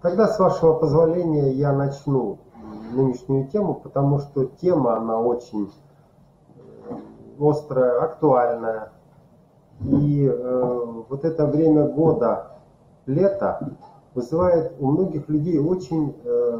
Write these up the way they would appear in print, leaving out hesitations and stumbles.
Тогда, с вашего позволения, я начну нынешнюю тему, потому что тема, она очень острая, актуальная. И вот это время года, лето, вызывает у многих людей очень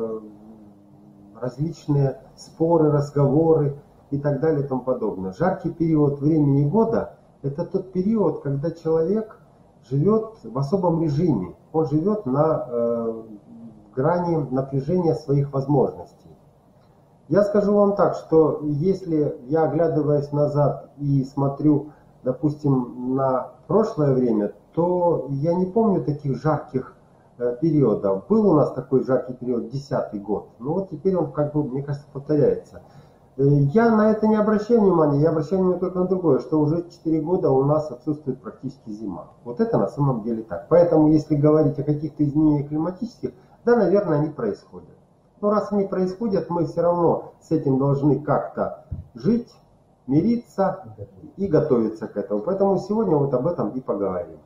различные споры, разговоры и так далее и тому подобное. Жаркий период времени года – это тот период, когда человек живет в особом режиме. Он живет на грани напряжения своих возможностей. Я скажу вам так, что если я, оглядываясь назад и смотрю, допустим, на прошлое время, то я не помню таких жарких периодов. Был у нас такой жаркий период, 10-й год, но вот теперь он, как бы, мне кажется, повторяется. Я на это не обращаю внимания, я обращаю внимание только на другое, что уже 4 года у нас отсутствует практически зима. Вот это на самом деле так. Поэтому, если говорить о каких-то изменениях климатических, да, наверное, они происходят. Но раз они происходят, мы все равно с этим должны как-то жить, мириться и готовиться к этому. Поэтому сегодня вот об этом и поговорим.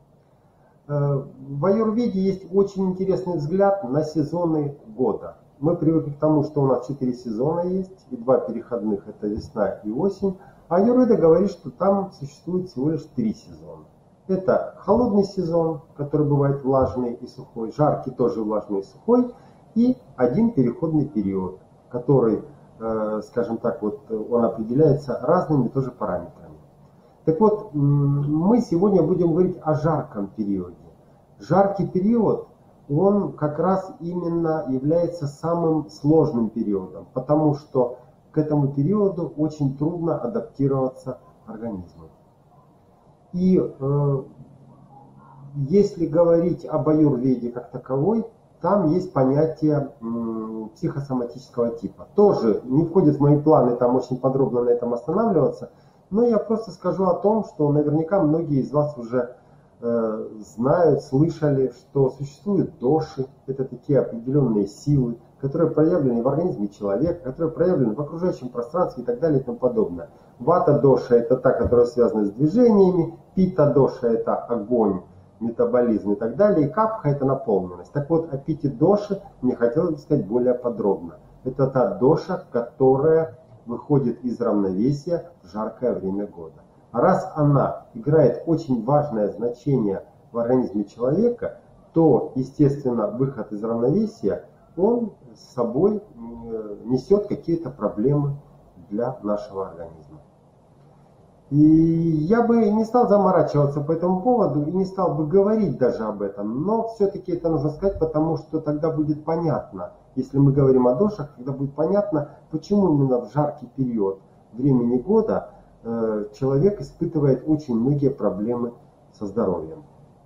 В аюрведе есть очень интересный взгляд на сезоны года. Мы привыкли к тому, что у нас 4 сезона есть, и 2 переходных – это весна и осень. А аюрведа говорит, что там существует всего лишь 3 сезона. Это холодный сезон, который бывает влажный и сухой, жаркий тоже влажный и сухой, и один переходный период, который, скажем так, вот он определяется разными тоже параметрами. Так вот, мы сегодня будем говорить о жарком периоде. Жаркий период, он как раз именно является самым сложным периодом, потому что к этому периоду очень трудно адаптироваться организму. И если говорить об аюрведе как таковой, там есть понятие психосоматического типа. Тоже не входит в мои планы там очень подробно на этом останавливаться, но я просто скажу о том, что наверняка многие из вас уже знают, слышали, что существуют доши, это такие определенные силы, которые проявлены в организме человека, которые проявлены в окружающем пространстве и так далее и тому подобное. Вата-доша – это та, которая связана с движениями, пита-доша – это огонь, метаболизм и так далее, и капха – это наполненность. Так вот, о пити-доше мне хотелось бы сказать более подробно. Это та доша, которая выходит из равновесия в жаркое время года. А раз она играет очень важное значение в организме человека, то, естественно, выход из равновесия, он с собой несет какие-то проблемы для нашего организма. И я бы не стал заморачиваться по этому поводу и не стал бы говорить даже об этом, но все-таки это нужно сказать, потому что тогда будет понятно, если мы говорим о дошах, тогда будет понятно, почему именно в жаркий период времени года человек испытывает очень многие проблемы со здоровьем.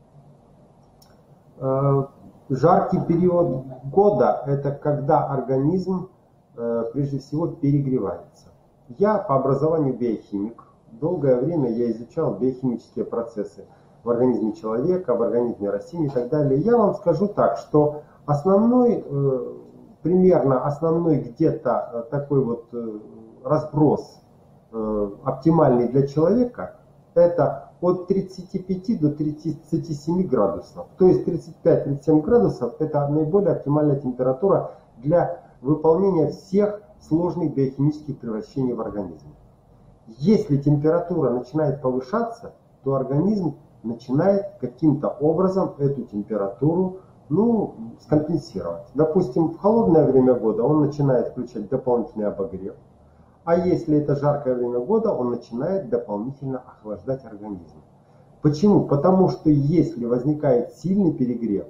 Жаркий период года – это когда организм прежде всего перегревается. Я по образованию биохимик. Долгое время я изучал биохимические процессы в организме человека, в организме растений и так далее. Я вам скажу так, что примерно основной где-то такой вот разброс оптимальный для человека – это от 35 до 37 градусов. То есть 35-37 градусов – это наиболее оптимальная температура для выполнения всех сложных биохимических превращений в организме. Если температура начинает повышаться, то организм начинает каким-то образом эту температуру скомпенсировать. Допустим, в холодное время года он начинает включать дополнительный обогрев, а если это жаркое время года, он начинает дополнительно охлаждать организм. Почему? Потому что если возникает сильный перегрев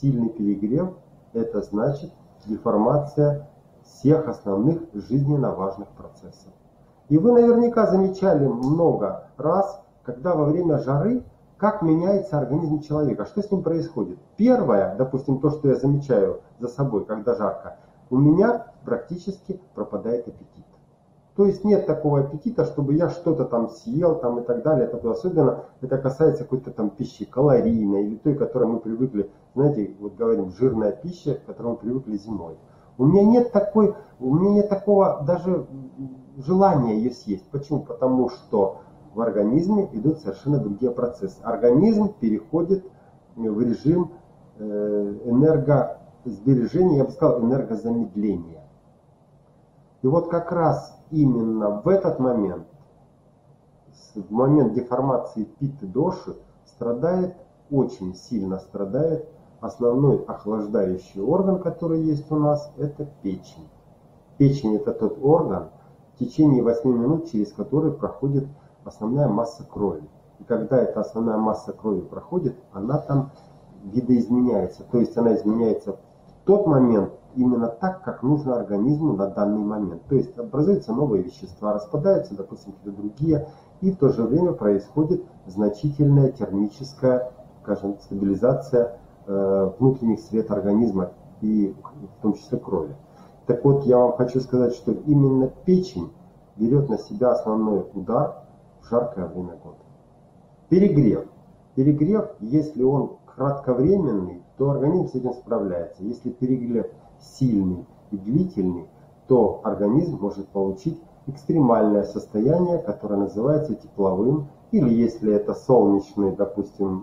это значит деформация всех основных жизненно важных процессов. И вы наверняка замечали много раз, когда во время жары, как меняется организм человека, что с ним происходит. Первое, допустим, то, что я замечаю за собой, когда жарко, у меня практически пропадает аппетит. То есть нет такого аппетита, чтобы я что-то там съел там, и так далее. Особенно это касается какой-то там пищи калорийной или той, к которой мы привыкли, знаете, вот говорим, жирная пища, к которой мы привыкли зимой. У меня нет такого даже желания ее съесть. Почему? Потому что в организме идут совершенно другие процессы. Организм переходит в режим энергосбережения, я бы сказал, энергозамедления. И вот как раз именно в этот момент, в момент деформации питы-доши, очень сильно страдает основной охлаждающий орган, который есть у нас, это печень. Печень – это тот орган, в течение 8 минут, через который проходит основная масса крови. И когда эта основная масса крови проходит, она там видоизменяется. То есть она изменяется в тот момент именно так, как нужно организму на данный момент. То есть образуются новые вещества, распадаются, допустим, какие-то другие, и в то же время происходит значительная термическая, скажем, стабилизация внутренних сред организма и в том числе крови. Так вот, я вам хочу сказать, что именно печень берет на себя основной удар в жаркое время года. Перегрев. Перегрев, если он кратковременный, то организм с этим справляется. Если перегрев сильный и длительный, то организм может получить экстремальное состояние, которое называется тепловым, или если это солнечный, допустим,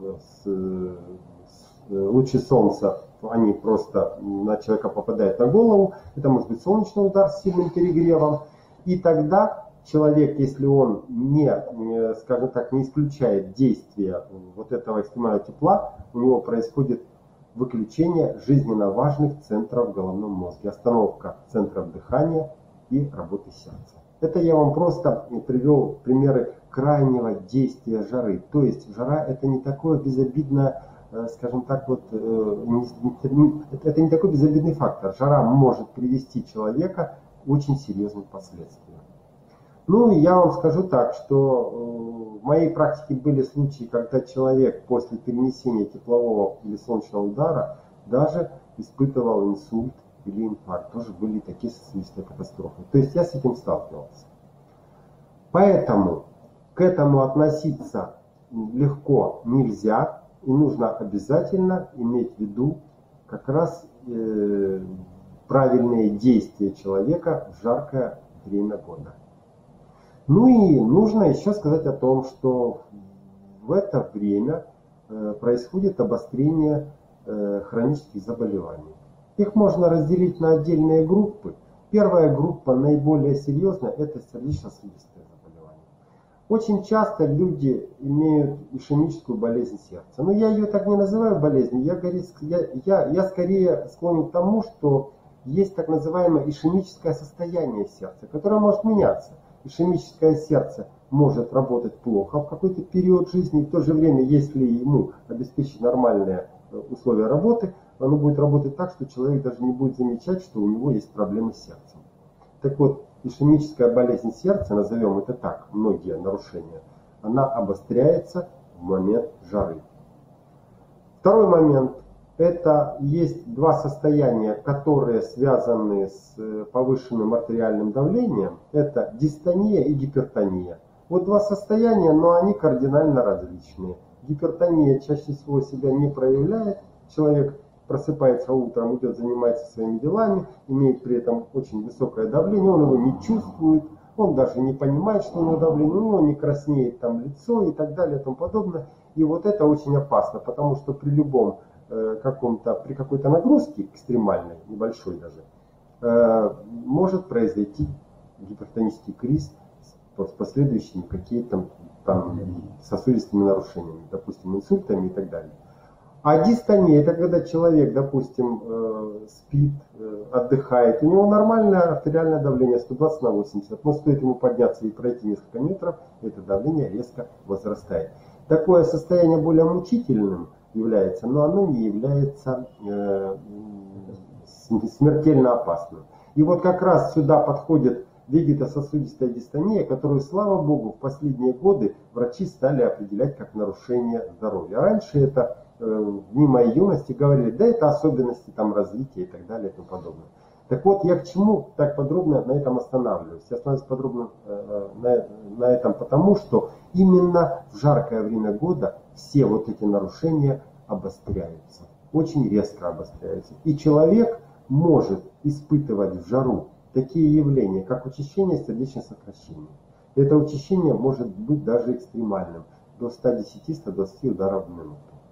лучи солнца, они просто на человека попадают на голову, это может быть солнечный удар с сильным перегревом, и тогда человек, если он не, скажем так, не исключает действия вот этого экстремального тепла, у него происходит выключение жизненно важных центров в головном мозге, остановка центров дыхания и работы сердца. Это я вам просто привел примеры крайнего действия жары. То есть жара это не такое безобидное, скажем так, вот, это не такой безобидный фактор. Жара может привести человека к очень серьезным последствиям. Ну, и я вам скажу так, что в моей практике были случаи, когда человек после перенесения теплового или солнечного удара даже испытывал инсульт или инфаркт. Тоже были такие сосудистые катастрофы. То есть я с этим сталкивался. Поэтому к этому относиться легко нельзя. И нужно обязательно иметь в виду как раз правильные действия человека в жаркое время года. Ну и нужно еще сказать о том, что в это время происходит обострение хронических заболеваний. Их можно разделить на отдельные группы. Первая группа, наиболее серьезная, это сердечно-сосудистые заболевания. Очень часто люди имеют ишемическую болезнь сердца. Но я ее так не называю болезнью, я скорее склонен к тому, что есть так называемое ишемическое состояние сердца, которое может меняться. Ишемическое сердце может работать плохо в какой-то период жизни, и в то же время, если ему обеспечить нормальные условия работы, оно будет работать так, что человек даже не будет замечать, что у него есть проблемы с сердцем. Так вот, ишемическая болезнь сердца, назовем это так, многие нарушения, она обостряется в момент жары. Второй момент. Это есть два состояния, которые связаны с повышенным артериальным давлением. Это дистония и гипертония. Вот два состояния, но они кардинально различные. Гипертония чаще всего себя не проявляет. Человек просыпается утром, идет, занимается своими делами, имеет при этом очень высокое давление, он его не чувствует, он даже не понимает, что у него давление, у него не краснеет там лицо и так далее и тому подобное. И вот это очень опасно, потому что при любом при какой-то нагрузке экстремальной, небольшой даже, может произойти гипертонический криз с последующими какими-то там сосудистыми нарушениями, допустим, инсультами и так далее. А дистония – это когда человек, допустим, спит, отдыхает, у него нормальное артериальное давление 120 на 80, но стоит ему подняться и пройти несколько метров, это давление резко возрастает. Такое состояние более мучительным является, но оно не является смертельно опасным. И вот как раз сюда подходит вегетососудистая дистония, которую, слава богу, в последние годы врачи стали определять как нарушение здоровья. Раньше это в дни моей юности говорили, да это особенности там развития и так далее и тому подобное. Так вот, я к чему так подробно на этом останавливаюсь? Я останавливаюсь подробно на этом потому, что именно в жаркое время года все вот эти нарушения обостряются, очень резко обостряются. И человек может испытывать в жару такие явления, как учащение сердечных сокращений. Это учащение может быть даже экстремальным, до 110-120 ударов в минуту.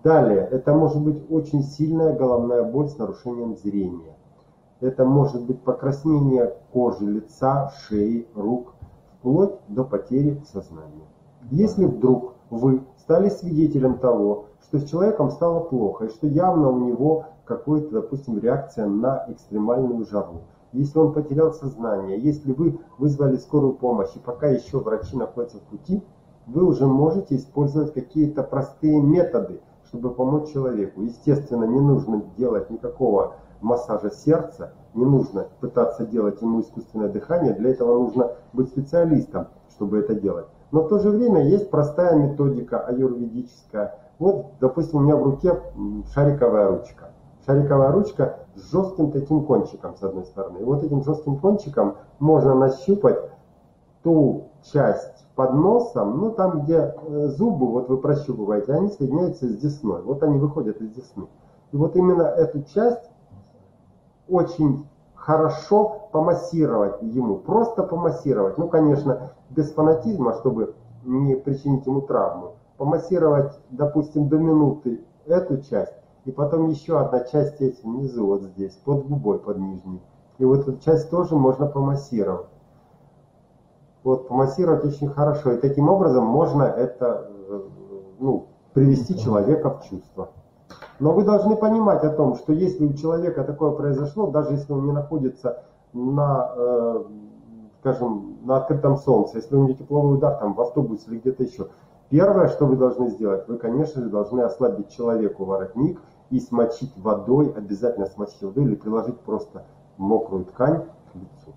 Далее, это может быть очень сильная головная боль с нарушением зрения. Это может быть покраснение кожи лица, шеи, рук, вплоть до потери сознания. Если вдруг вы стали свидетелем того, что с человеком стало плохо, и что явно у него какая-то, допустим, реакция на экстремальную жару, если он потерял сознание, если вы вызвали скорую помощь, и пока еще врачи находятся в пути, вы уже можете использовать какие-то простые методы, чтобы помочь человеку. Естественно, не нужно делать никакого массажа сердца, не нужно пытаться делать ему искусственное дыхание, для этого нужно быть специалистом, чтобы это делать. Но в то же время есть простая методика аюрведическая. Вот, допустим, у меня в руке шариковая ручка. Шариковая ручка с жестким таким кончиком с одной стороны. И вот этим жестким кончиком можно нащупать ту часть под носом, ну там, где зубы, вот вы прощупываете, они соединяются с десной. Вот они выходят из десны. И вот именно эту часть очень хорошо помассировать ему, просто помассировать. Ну, конечно, без фанатизма, чтобы не причинить ему травму. Помассировать, допустим, до минуты эту часть, и потом еще одна часть здесь внизу, вот здесь, под губой, под нижней. И вот эту часть тоже можно помассировать. Вот помассировать очень хорошо. И таким образом можно это, привести человека в чувство. Но вы должны понимать о том, что если у человека такое произошло, даже если он не находится на, скажем, на открытом солнце, если у него тепловой удар там в автобусе или где-то еще, первое, что вы должны сделать, вы, конечно же, должны ослабить человеку воротник и смочить водой, обязательно смочить водой или приложить просто мокрую ткань к лицу.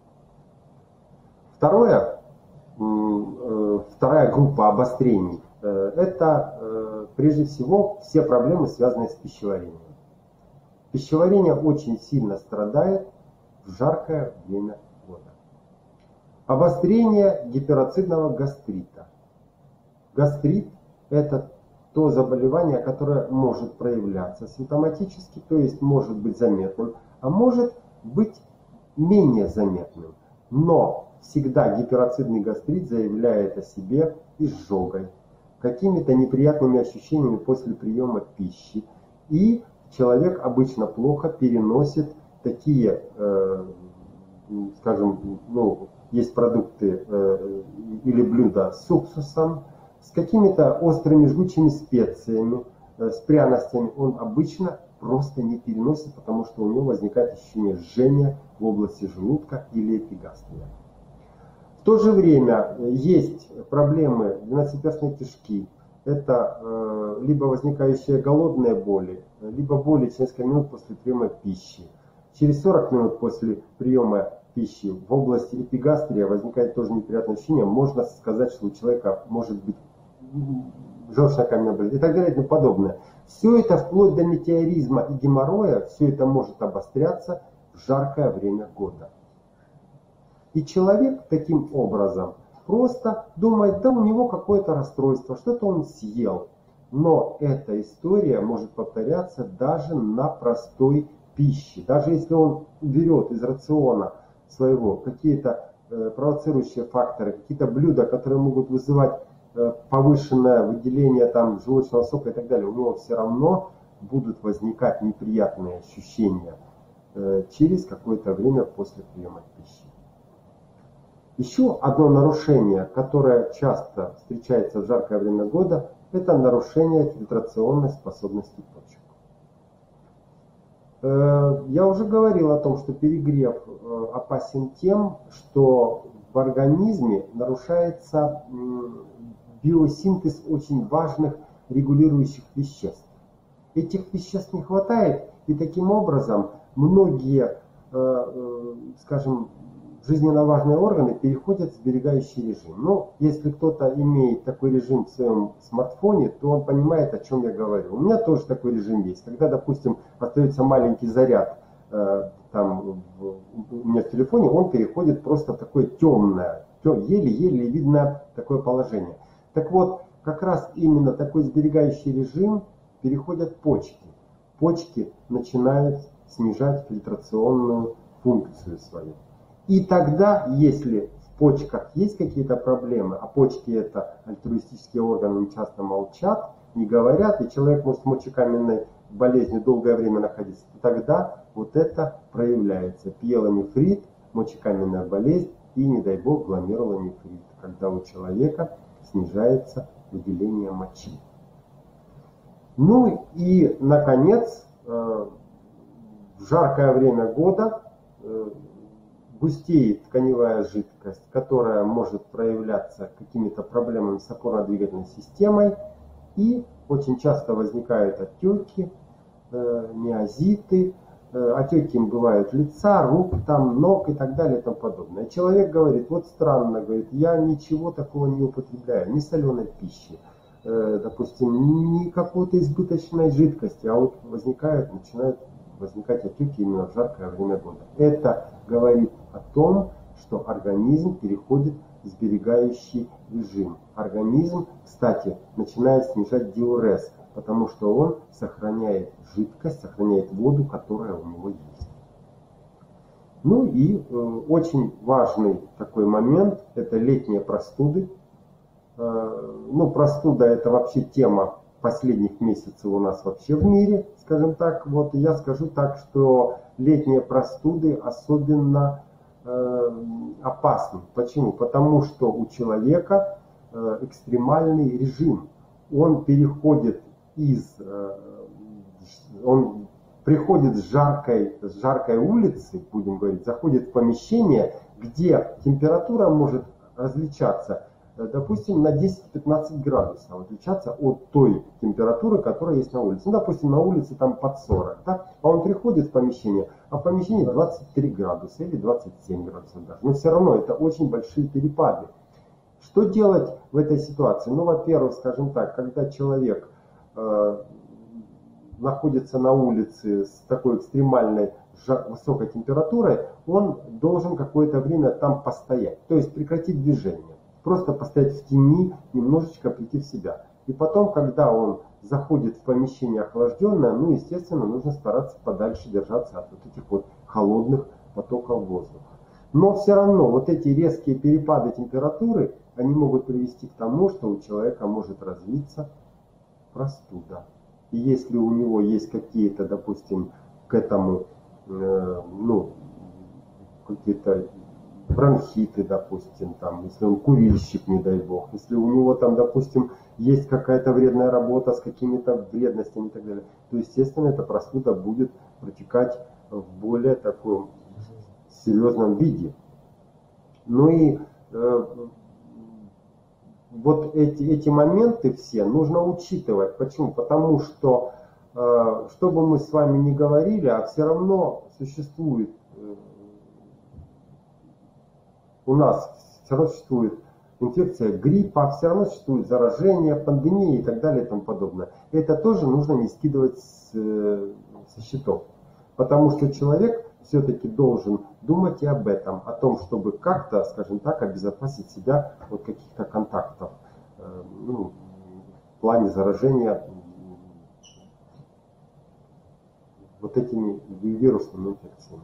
Вторая группа обострений. Это прежде всего все проблемы, связанные с пищеварением. Пищеварение очень сильно страдает в жаркое время года. Обострение гиперацидного гастрита. Гастрит – это то заболевание, которое может проявляться симптоматически, то есть может быть заметным, а может быть менее заметным. Но всегда гиперацидный гастрит заявляет о себе изжогой, какими-то неприятными ощущениями после приема пищи. И человек обычно плохо переносит такие, скажем, есть продукты или блюда с уксусом, с какими-то острыми жгучими специями, с пряностями. Он обычно просто не переносит, потому что у него возникает ощущение жжения в области желудка или эпигастрия. В то же время есть проблемы двенадцатиперстной кишки. Это либо возникающие голодные боли, либо боли через несколько минут после приема пищи. Через 40 минут после приема пищи в области эпигастрия возникает тоже неприятное ощущение. Можно сказать, что у человека может быть желчно-каменная болезнь и так далее и тому подобное. Все это вплоть до метеоризма и геморроя, все это может обостряться в жаркое время года. И человек таким образом просто думает, да у него какое-то расстройство, что-то он съел. Но эта история может повторяться даже на простой пище. Даже если он берет из рациона своего какие-то провоцирующие факторы, какие-то блюда, которые могут вызывать повышенное выделение там, желудочного сока и так далее, у него все равно будут возникать неприятные ощущения через какое-то время после приема пищи. Еще одно нарушение, которое часто встречается в жаркое время года, это нарушение фильтрационной способности почек. Я уже говорил о том, что перегрев опасен тем, что в организме нарушается биосинтез очень важных регулирующих веществ. Этих веществ не хватает, и таким образом многие, скажем, жизненно важные органы переходят в сберегающий режим. Но если кто-то имеет такой режим в своем смартфоне, то он понимает, о чем я говорю. У меня тоже такой режим есть. Когда, допустим, остается маленький заряд там, у меня в телефоне, он переходит просто в такое темное, еле-еле видно такое положение. Так вот, как раз именно такой сберегающий режим переходят почки. Почки начинают снижать фильтрационную функцию свою. И тогда, если в почках есть какие-то проблемы, а почки это альтруистические органы, часто молчат, не говорят, и человек может с мочекаменной болезнью долгое время находиться, тогда вот это проявляется. Пиелонефрит, мочекаменная болезнь и, не дай бог, гломерулонефрит, когда у человека снижается выделение мочи. Ну и, наконец, в жаркое время года густеет тканевая жидкость, которая может проявляться какими-то проблемами с опорно-двигательной системой, и очень часто возникают отеки, миозиты. Отеки им бывают лица, рук, там, ног и так далее и тому подобное. Человек говорит, вот странно, говорит, я ничего такого не употребляю, ни соленой пищи, допустим, ни какой-то избыточной жидкости, а вот начинают возникать отеки именно в жаркое время года. Это говорит о том, что организм переходит в сберегающий режим. Организм, кстати, начинает снижать диурез, потому что он сохраняет жидкость, сохраняет воду, которая у него есть. Ну и очень важный такой момент – это летние простуды. Ну, простуда – это вообще тема последних месяцев у нас вообще в мире, скажем так. Вот я скажу так, что летние простуды особенно опасны. Почему? Потому что у человека экстремальный режим. Он приходит с жаркой улицы, будем говорить, заходит в помещение, где температура может различаться, допустим, на 10-15 градусов, отличаться от той температуры, которая есть на улице. Ну, допустим, на улице там под 40, да? А он приходит в помещение, а в помещении 23 градуса или 27 градусов даже. Но все равно это очень большие перепады. Что делать в этой ситуации? Ну, во-первых, скажем так, когда человек находится на улице с такой экстремальной высокой температурой, он должен какое-то время там постоять, то есть прекратить движение. Просто постоять в тени, немножечко прийти в себя. И потом, когда он заходит в помещение охлажденное, ну, естественно, нужно стараться подальше держаться от вот этих вот холодных потоков воздуха. Но все равно вот эти резкие перепады температуры, они могут привести к тому, что у человека может развиться простуда. И если у него есть какие-то, допустим, к этому, какие-то бронхиты, допустим, там, если он курильщик, не дай бог, если у него там, допустим, есть какая-то вредная работа с какими-то вредностями и так далее, то, естественно, эта простуда будет протекать в более таком серьезном виде. Ну и вот эти моменты все нужно учитывать. Почему? Потому что, что бы мы с вами ни говорили, а все равно существует у нас все равно существует инфекция гриппа, все равно существует заражение, пандемия и так далее и тому подобное. И это тоже нужно не скидывать со счетов. Потому что человек все-таки должен думать и об этом, о том, чтобы как-то, скажем так, обезопасить себя от каких-то контактов, в плане заражения вот этими вирусными инфекциями.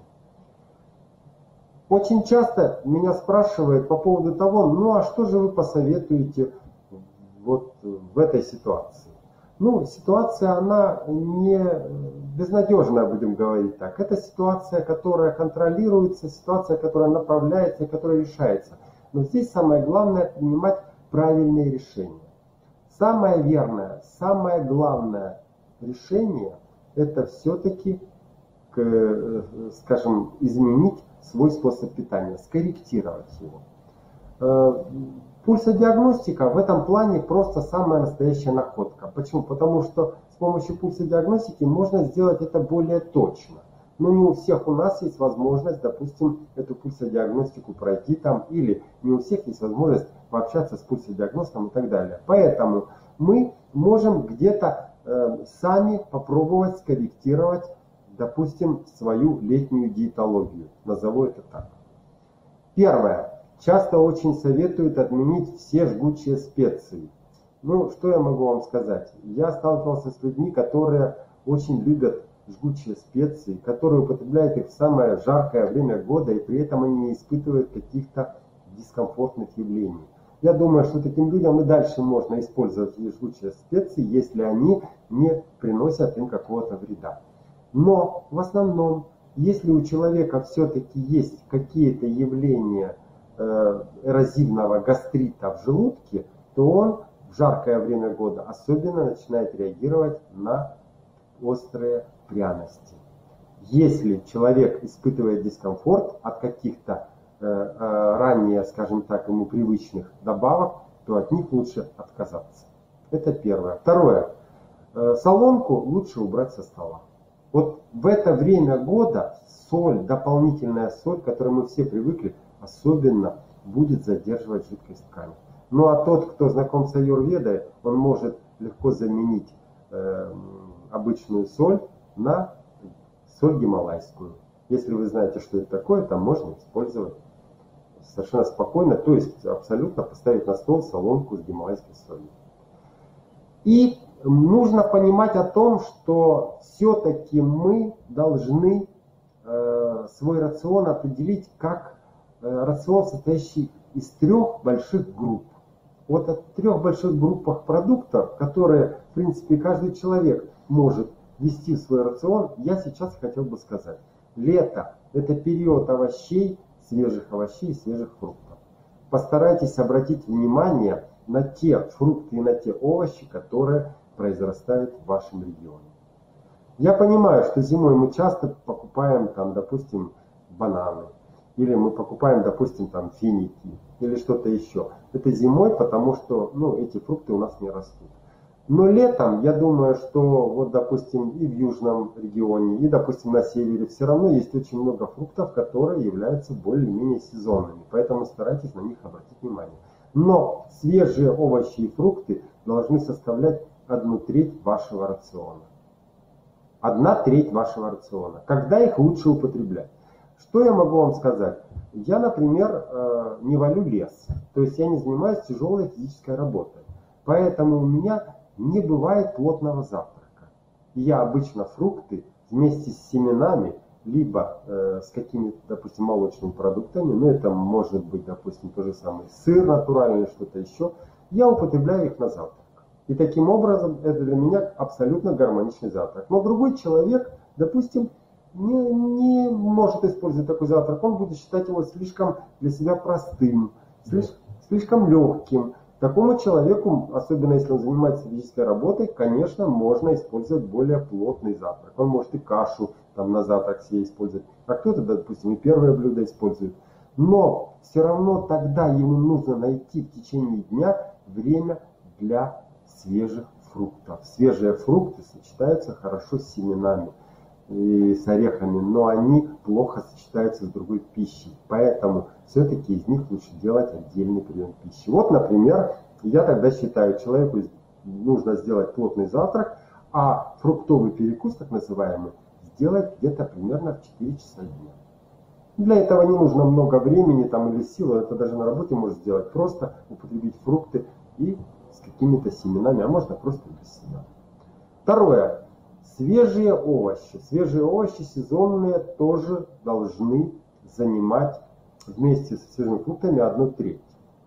Очень часто меня спрашивают по поводу того, ну а что же вы посоветуете вот в этой ситуации? Ну, ситуация, она не безнадежная, будем говорить так. Это ситуация, которая контролируется, ситуация, которая направляется и которая решается. Но здесь самое главное принимать правильные решения. Самое верное, самое главное решение – это все-таки, скажем, изменить свой способ питания, скорректировать его. Пульсодиагностика в этом плане просто самая настоящая находка. Почему? Потому что с помощью пульсодиагностики можно сделать это более точно. Но не у всех у нас есть возможность, допустим, эту пульсодиагностику пройти там, или не у всех есть возможность пообщаться с пульсодиагностом и так далее. Поэтому мы можем где-то сами попробовать скорректировать, допустим, свою летнюю диетологию. Назову это так. Первое. Часто очень советуют отменить все жгучие специи. Ну, что я могу вам сказать? Я сталкивался с людьми, которые очень любят жгучие специи, которые употребляют их в самое жаркое время года, и при этом они не испытывают каких-то дискомфортных явлений. Я думаю, что таким людям и дальше можно использовать жгучие специи, если они не приносят им какого-то вреда. Но в основном, если у человека все-таки есть какие-то явления эрозивного гастрита в желудке, то он в жаркое время года особенно начинает реагировать на острые пряности. Если человек испытывает дискомфорт от каких-то ранее, скажем так, ему привычных добавок, то от них лучше отказаться. Это первое. Второе. Соломку лучше убрать со стола. Вот в это время года соль, дополнительная соль, к которой мы все привыкли, особенно будет задерживать жидкость ткани. Ну а тот, кто знаком с аюрведой, он может легко заменить обычную соль на соль гималайскую. Если вы знаете, что это такое, там можно использовать совершенно спокойно, то есть абсолютно поставить на стол соломку с гималайской солью. И нужно понимать о том, что все-таки мы должны свой рацион определить как рацион, состоящий из 3 больших групп. Вот о 3 больших группах продуктов, которые, в принципе, каждый человек может ввести в свой рацион, я сейчас хотел бы сказать. Лето – это период овощей, свежих овощей и свежих фруктов. Постарайтесь обратить внимание на те фрукты и на те овощи, которые произрастают в вашем регионе. Я понимаю, что зимой мы часто покупаем, там, допустим, бананы, или мы покупаем, допустим, там, финики, или что-то еще. Это зимой, потому что, эти фрукты у нас не растут. Но летом, я думаю, что вот, допустим, и в южном регионе, и, допустим, на севере все равно есть очень много фруктов, которые являются более-менее сезонными. Поэтому старайтесь на них обратить внимание. Но свежие овощи и фрукты должны составлять 1/3 вашего рациона. 1/3 вашего рациона. Когда их лучше употреблять? Что я могу вам сказать? Я, например, не валю лес. То есть я не занимаюсь тяжелой физической работой. Поэтому у меня не бывает плотного завтрака. И я обычно фрукты вместе с семенами, либо с какими-то, допустим, молочными продуктами, это может быть, допустим, то же самое сыр натуральный, что-то еще, я употребляю их на завтрак. И таким образом это для меня абсолютно гармоничный завтрак. Но другой человек, допустим, не может использовать такой завтрак. Он будет считать его слишком для себя простым, слишком легким. Такому человеку, особенно если он занимается физической работой, конечно, можно использовать более плотный завтрак. Он может и кашу там на завтрак себе использовать, а кто-то, допустим, и первое блюдо использует. Но все равно тогда ему нужно найти в течение дня время для свежих фруктов. Свежие фрукты сочетаются хорошо с семенами и с орехами, но они плохо сочетаются с другой пищей. Поэтому все-таки из них лучше делать отдельный прием пищи. Вот, например, я тогда считаю, человеку нужно сделать плотный завтрак, а фруктовый перекус, так называемый, сделать где-то примерно в 4 часа дня. Для этого не нужно много времени или сил, это даже на работе можно сделать. Просто употребить фрукты и с какими-то семенами, а можно просто без семян. Второе. Свежие овощи. Свежие овощи сезонные тоже должны занимать вместе со свежими фруктами 1/3.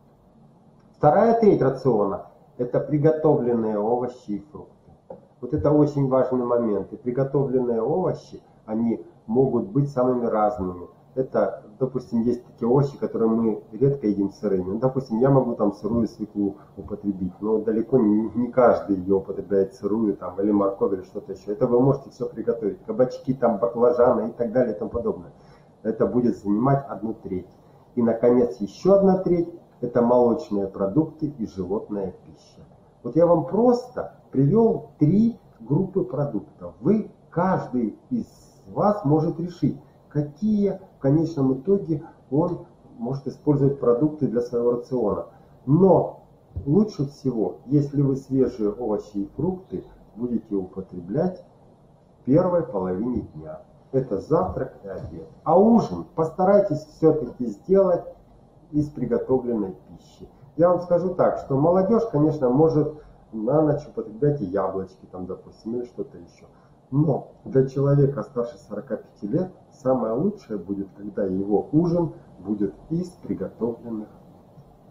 Вторая треть рациона – это приготовленные овощи и фрукты. Вот это очень важный момент. И приготовленные овощи, они могут быть самыми разными. Это, допустим, есть такие овощи, которые мы редко едим сырыми. Допустим, я могу сырую свеклу употребить, но далеко не каждый ее употребляет сырую, или морковь, или что-то еще. Это вы можете все приготовить. Кабачки, баклажаны и так далее и тому подобное. Это будет занимать 1/3. И, наконец, еще 1/3 – это молочные продукты и животная пища. Вот я вам просто привел 3 группы продуктов. Каждый из вас может решить, какие в конечном итоге он может использовать продукты для своего рациона. Но лучше всего, если вы свежие овощи и фрукты будете употреблять в первой половине дня. Это завтрак и обед. А ужин постарайтесь все-таки сделать из приготовленной пищи. Я вам скажу так, что молодежь, конечно, может на ночь употреблять и яблочки, допустим, или что-то еще. Но для человека старше 45 лет самое лучшее будет, когда его ужин будет из приготовленных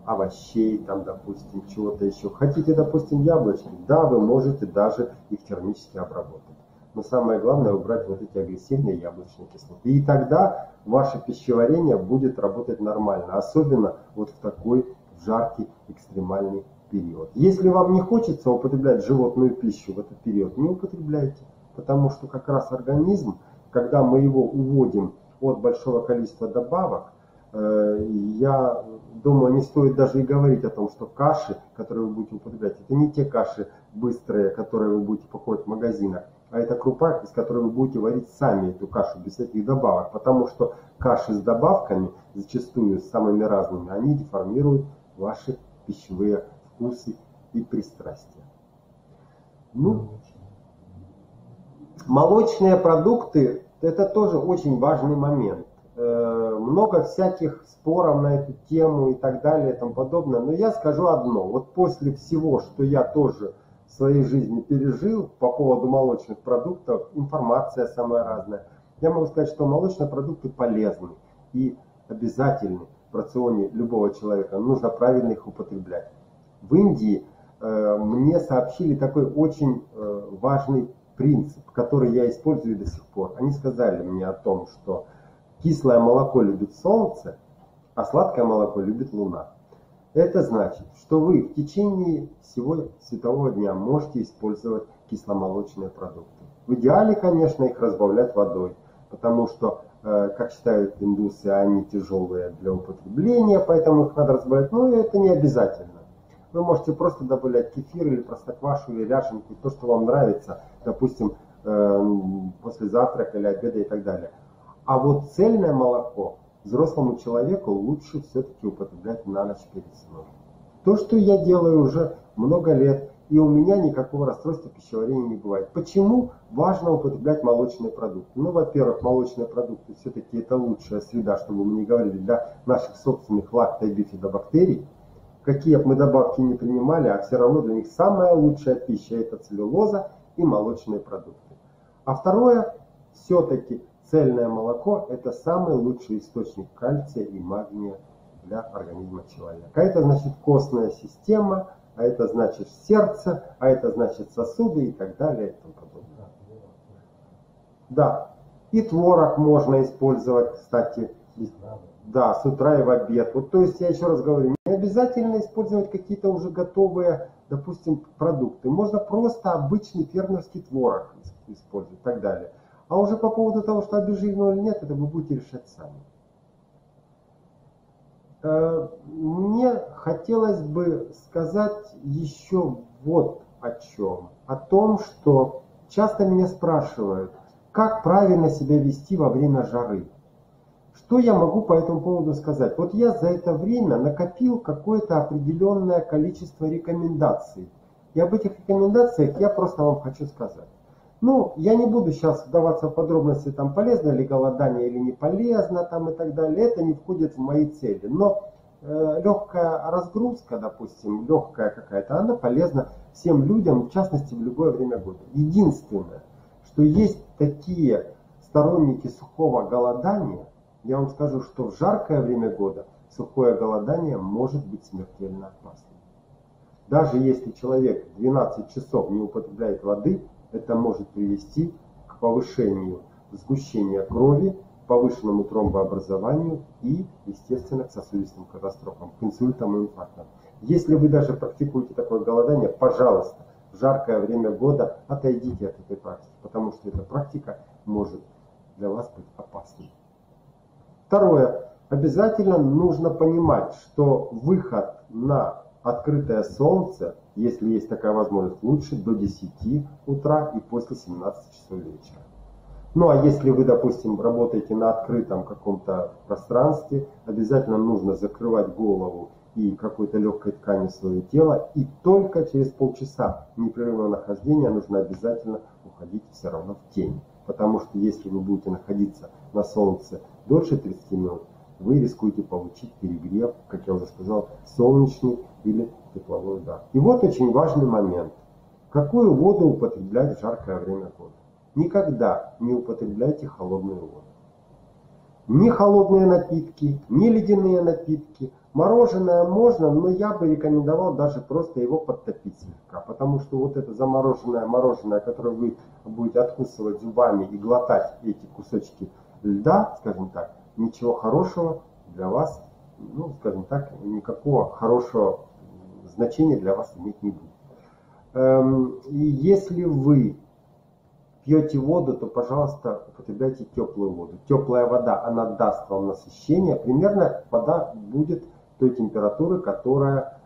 овощей, там, допустим, чего-то еще. Хотите, допустим, яблочки? Да, вы можете даже их термически обработать. Но самое главное убрать вот эти агрессивные яблочные кислоты. И тогда ваше пищеварение будет работать нормально. Особенно вот в такой жаркий экстремальный период. Если вам не хочется употреблять животную пищу в этот период, не употребляйте. Потому что как раз организм, когда мы его уводим от большого количества добавок, я думаю, не стоит даже и говорить о том, что каши, которые вы будете употреблять, это не те каши быстрые, которые вы будете покупать в магазинах, а это крупа, из которой вы будете варить сами эту кашу без всяких добавок. Потому что каши с добавками, зачастую с самыми разными, они деформируют ваши пищевые вкусы и пристрастия. Ну, молочные продукты – это тоже очень важный момент. Много всяких споров на эту тему и так далее и тому подобное. Но я скажу одно. Вот после всего, что я тоже в своей жизни пережил по поводу молочных продуктов, информация самая разная, я могу сказать, что молочные продукты полезны и обязательны в рационе любого человека. Нужно правильно их употреблять. В Индии мне сообщили такой очень важный принцип, который я использую до сих пор. Они сказали мне о том, что кислое молоко любит солнце, а сладкое молоко любит луна. Это значит, что вы в течение всего светового дня можете использовать кисломолочные продукты. В идеале, конечно, их разбавлять водой, потому что, как считают индусы, они тяжелые для употребления, поэтому их надо разбавлять. Но это не обязательно. Вы можете просто добавлять кефир или простоквашу или ряженку, то, что вам нравится, допустим, после завтрака или обеда и так далее. А вот цельное молоко взрослому человеку лучше все-таки употреблять на ночь перед сном. То, что я делаю уже много лет, и у меня никакого расстройства пищеварения не бывает. Почему важно употреблять молочные продукты? Ну, во-первых, молочные продукты все-таки это лучшая среда, чтобы мы не говорили, для наших собственных лакто- и бифидобактерий. Какие бы мы добавки не принимали, а все равно для них самая лучшая пища – это целлюлоза и молочные продукты. А второе, все-таки цельное молоко – это самый лучший источник кальция и магния для организма человека. А это значит костная система, а это значит сердце, а это значит сосуды и так далее и тому подобное. Да, и творог можно использовать, кстати, да, с утра и в обед. Вот, то есть я еще раз говорю, не обязательно использовать какие-то уже готовые, допустим, продукты. Можно просто обычный фермерский творог использовать и так далее. А уже по поводу того, что обезжирено или нет, это вы будете решать сами. Мне хотелось бы сказать еще вот о чем. О том, что часто меня спрашивают, как правильно себя вести во время жары. Что я могу по этому поводу сказать? Вот я за это время накопил какое-то определенное количество рекомендаций. И об этих рекомендациях я просто вам хочу сказать. Ну, я не буду сейчас вдаваться в подробности, там, полезно ли голодание или не полезно, там, и так далее. Это не входит в мои цели. Но легкая разгрузка, допустим, легкая какая-то, она полезна всем людям, в частности, в любое время года. Единственное, что есть такие сторонники сухого голодания, я вам скажу, что в жаркое время года сухое голодание может быть смертельно опасным. Даже если человек 12 часов не употребляет воды, это может привести к повышению сгущения крови, повышенному тромбообразованию и, естественно, к сосудистым катастрофам, к инсультам и инфарктам. Если вы даже практикуете такое голодание, пожалуйста, в жаркое время года отойдите от этой практики, потому что эта практика может для вас быть опасной. Второе. Обязательно нужно понимать, что выход на открытое солнце, если есть такая возможность, лучше до 10 утра и после 17 часов вечера. Ну а если вы, допустим, работаете на открытом каком-то пространстве, обязательно нужно закрывать голову и какой-то легкой тканью свое тело. И только через полчаса непрерывного нахождения нужно обязательно уходить все равно в тень. Потому что если вы будете находиться на солнце дольше 30 минут, вы рискуете получить перегрев, как я уже сказал, солнечный или тепловой удар. И вот очень важный момент. Какую воду употреблять в жаркое время года? Никогда не употребляйте холодную воду. Ни холодные напитки, ни ледяные напитки. Мороженое можно, но я бы рекомендовал даже просто его подтопить слегка, потому что вот это замороженное мороженое, которое вы будете откусывать зубами и глотать эти кусочки льда, скажем так, ничего хорошего для вас, ну, скажем так, никакого хорошего значения для вас иметь не будет. И если вы пьете воду, то, пожалуйста, употребляйте теплую воду. Теплая вода, она даст вам насыщение. Примерно вода будет той температуры, которая,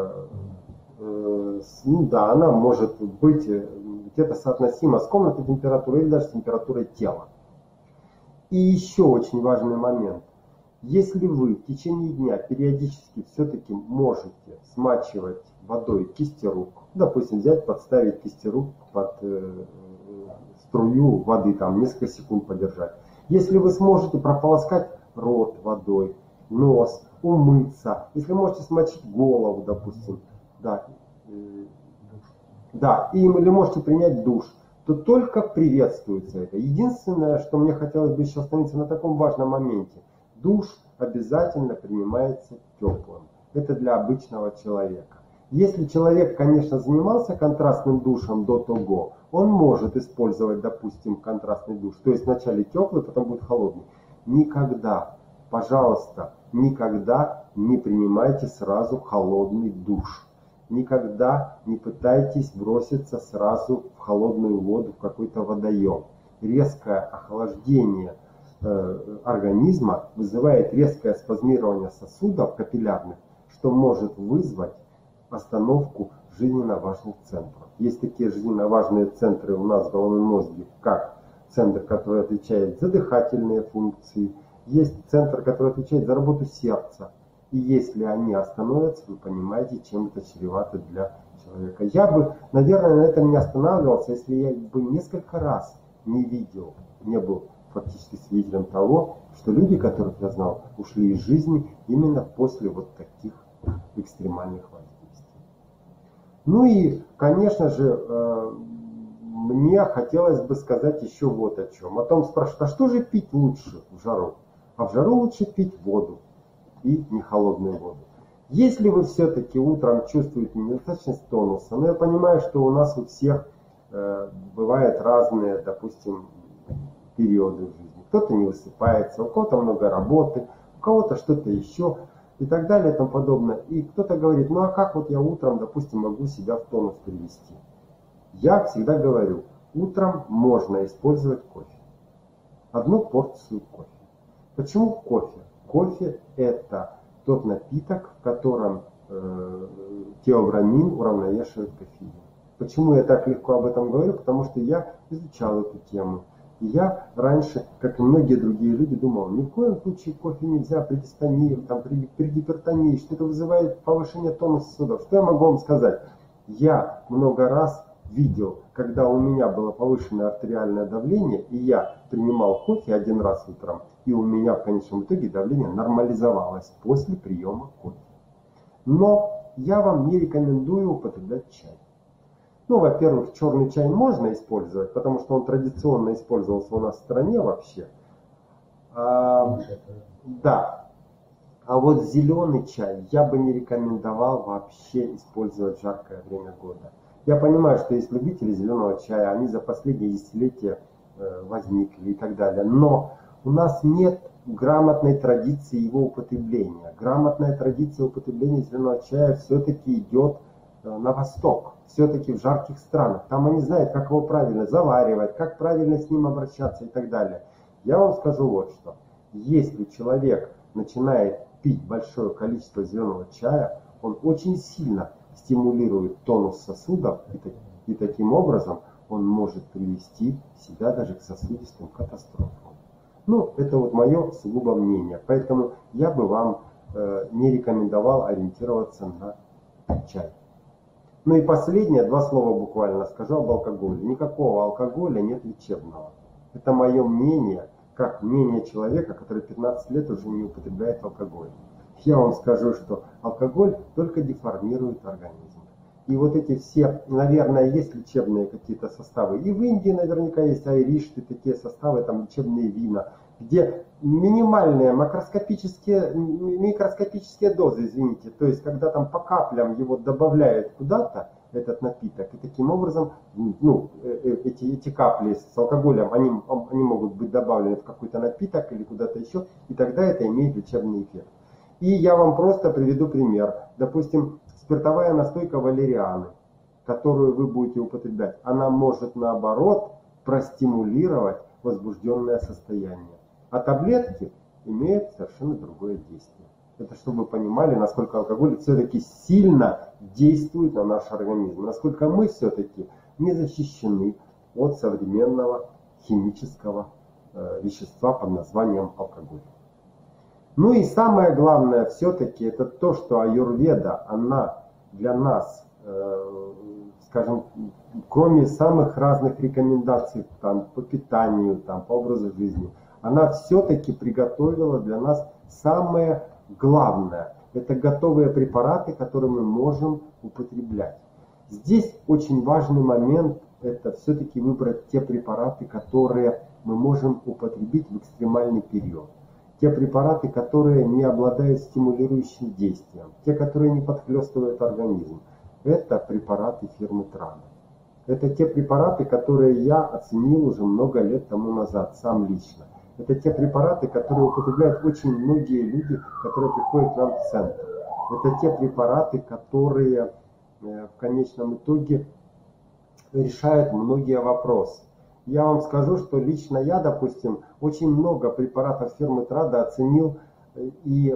ну да, она может быть где-то соотносима с комнатной температурой или даже с температурой тела. И еще очень важный момент. Если вы в течение дня периодически все-таки можете смачивать водой кисти рук, допустим, взять, подставить кисти рук под струю воды, там несколько секунд подержать. Если вы сможете прополоскать рот водой, нос, умыться, если можете смочить голову, допустим, да, или можете принять душ, то только приветствуется это. Единственное, что мне хотелось бы еще остановиться на таком важном моменте. Душ обязательно принимается теплым. Это для обычного человека. Если человек, конечно, занимался контрастным душем до того, он может использовать, допустим, контрастный душ. То есть вначале теплый, потом будет холодный. Никогда, пожалуйста, никогда не принимайте сразу холодный душ. Никогда не пытайтесь броситься сразу в холодную воду, в какой-то водоем. Резкое охлаждение организма вызывает резкое спазмирование сосудов капиллярных, что может вызвать остановку жизненно важных центров. Есть такие жизненно важные центры у нас в головном мозге, как центр, который отвечает за дыхательные функции, есть центр, который отвечает за работу сердца. И если они остановятся, вы понимаете, чем это чревато для человека. Я бы, наверное, на этом не останавливался, если я бы несколько раз не видел, не был фактически свидетелем того, что люди, которых я знал, ушли из жизни именно после вот таких экстремальных воздействий. Ну и, конечно же, мне хотелось бы сказать еще вот о чем. О том спрашивают, а что же пить лучше в жару? А в жару лучше пить воду и не холодную воду. Если вы все-таки утром чувствуете недостаточность тонуса, но я понимаю, что у нас у всех бывают разные, допустим, периоды в жизни. Кто-то не высыпается, у кого-то много работы, у кого-то что-то еще и так далее и тому подобное. И кто-то говорит, ну а как вот я утром, допустим, могу себя в тонус привести? Я всегда говорю, утром можно использовать кофе. Одну порцию кофе. Почему кофе? Кофе это тот напиток, в котором теобрамин уравновешивает кофеин. Почему я так легко об этом говорю? Потому что я изучал эту тему. И я раньше, как и многие другие люди, думал, ни в коем случае кофе нельзя при дистонии, при гипертонии, что это вызывает повышение тонуса сосудов. Что я могу вам сказать? Я много раз видел, когда у меня было повышенное артериальное давление, и я принимал кофе один раз утром, и у меня в конечном итоге давление нормализовалось после приема кофе. Но я вам не рекомендую употреблять чай. Ну, во-первых, черный чай можно использовать, потому что он традиционно использовался у нас в стране вообще. Да. А вот зеленый чай я бы не рекомендовал вообще использовать в жаркое время года. Я понимаю, что есть любители зеленого чая, они за последние десятилетия возникли и так далее. Но у нас нет грамотной традиции его употребления. Грамотная традиция употребления зеленого чая все-таки идет на восток, все-таки в жарких странах. Там они знают, как его правильно заваривать, как правильно с ним обращаться и так далее. Я вам скажу вот что. Если человек начинает пить большое количество зеленого чая, он очень сильно стимулирует тонус сосудов, и таким образом он может привести себя даже к сосудистым катастрофам. Ну, это вот мое сугубо мнение. Поэтому я бы вам не рекомендовал ориентироваться на чай. Ну и последнее, два слова буквально скажу об алкоголе. Никакого алкоголя нет лечебного. Это мое мнение, как мнение человека, который 15 лет уже не употребляет алкоголь. Я вам скажу, что алкоголь только деформирует организм. И вот эти все, наверное, есть лечебные какие-то составы. И в Индии наверняка есть айриш, и такие составы, там лечебные вина. где минимальные микроскопические дозы, извините, то есть когда там по каплям его добавляют куда-то, этот напиток, и таким образом эти капли с алкоголем, они могут быть добавлены в какой-то напиток или куда-то еще, и тогда это имеет лечебный эффект. И я вам просто приведу пример. Допустим, спиртовая настойка валерианы, которую вы будете употреблять, она может наоборот простимулировать возбужденное состояние. А таблетки имеют совершенно другое действие. Это чтобы вы понимали, насколько алкоголь все-таки сильно действует на наш организм. Насколько мы все-таки не защищены от современного химического вещества под названием алкоголь. Ну и самое главное все-таки это то, что аюрведа, она для нас, скажем, кроме самых разных рекомендаций там, по питанию, там, по образу жизни, она все-таки приготовила для нас самое главное. Это готовые препараты, которые мы можем употреблять. Здесь очень важный момент, это все-таки выбрать те препараты, которые мы можем употребить в экстремальный период. Те препараты, которые не обладают стимулирующим действием. Те, которые не подхлестывают организм. Это препараты фирмы Трада. Это те препараты, которые я оценил уже много лет тому назад, сам лично. Это те препараты, которые употребляют очень многие люди, которые приходят к нам в центр. Это те препараты, которые в конечном итоге решают многие вопросы. Я вам скажу, что лично я, допустим, очень много препаратов фирмы Трада оценил и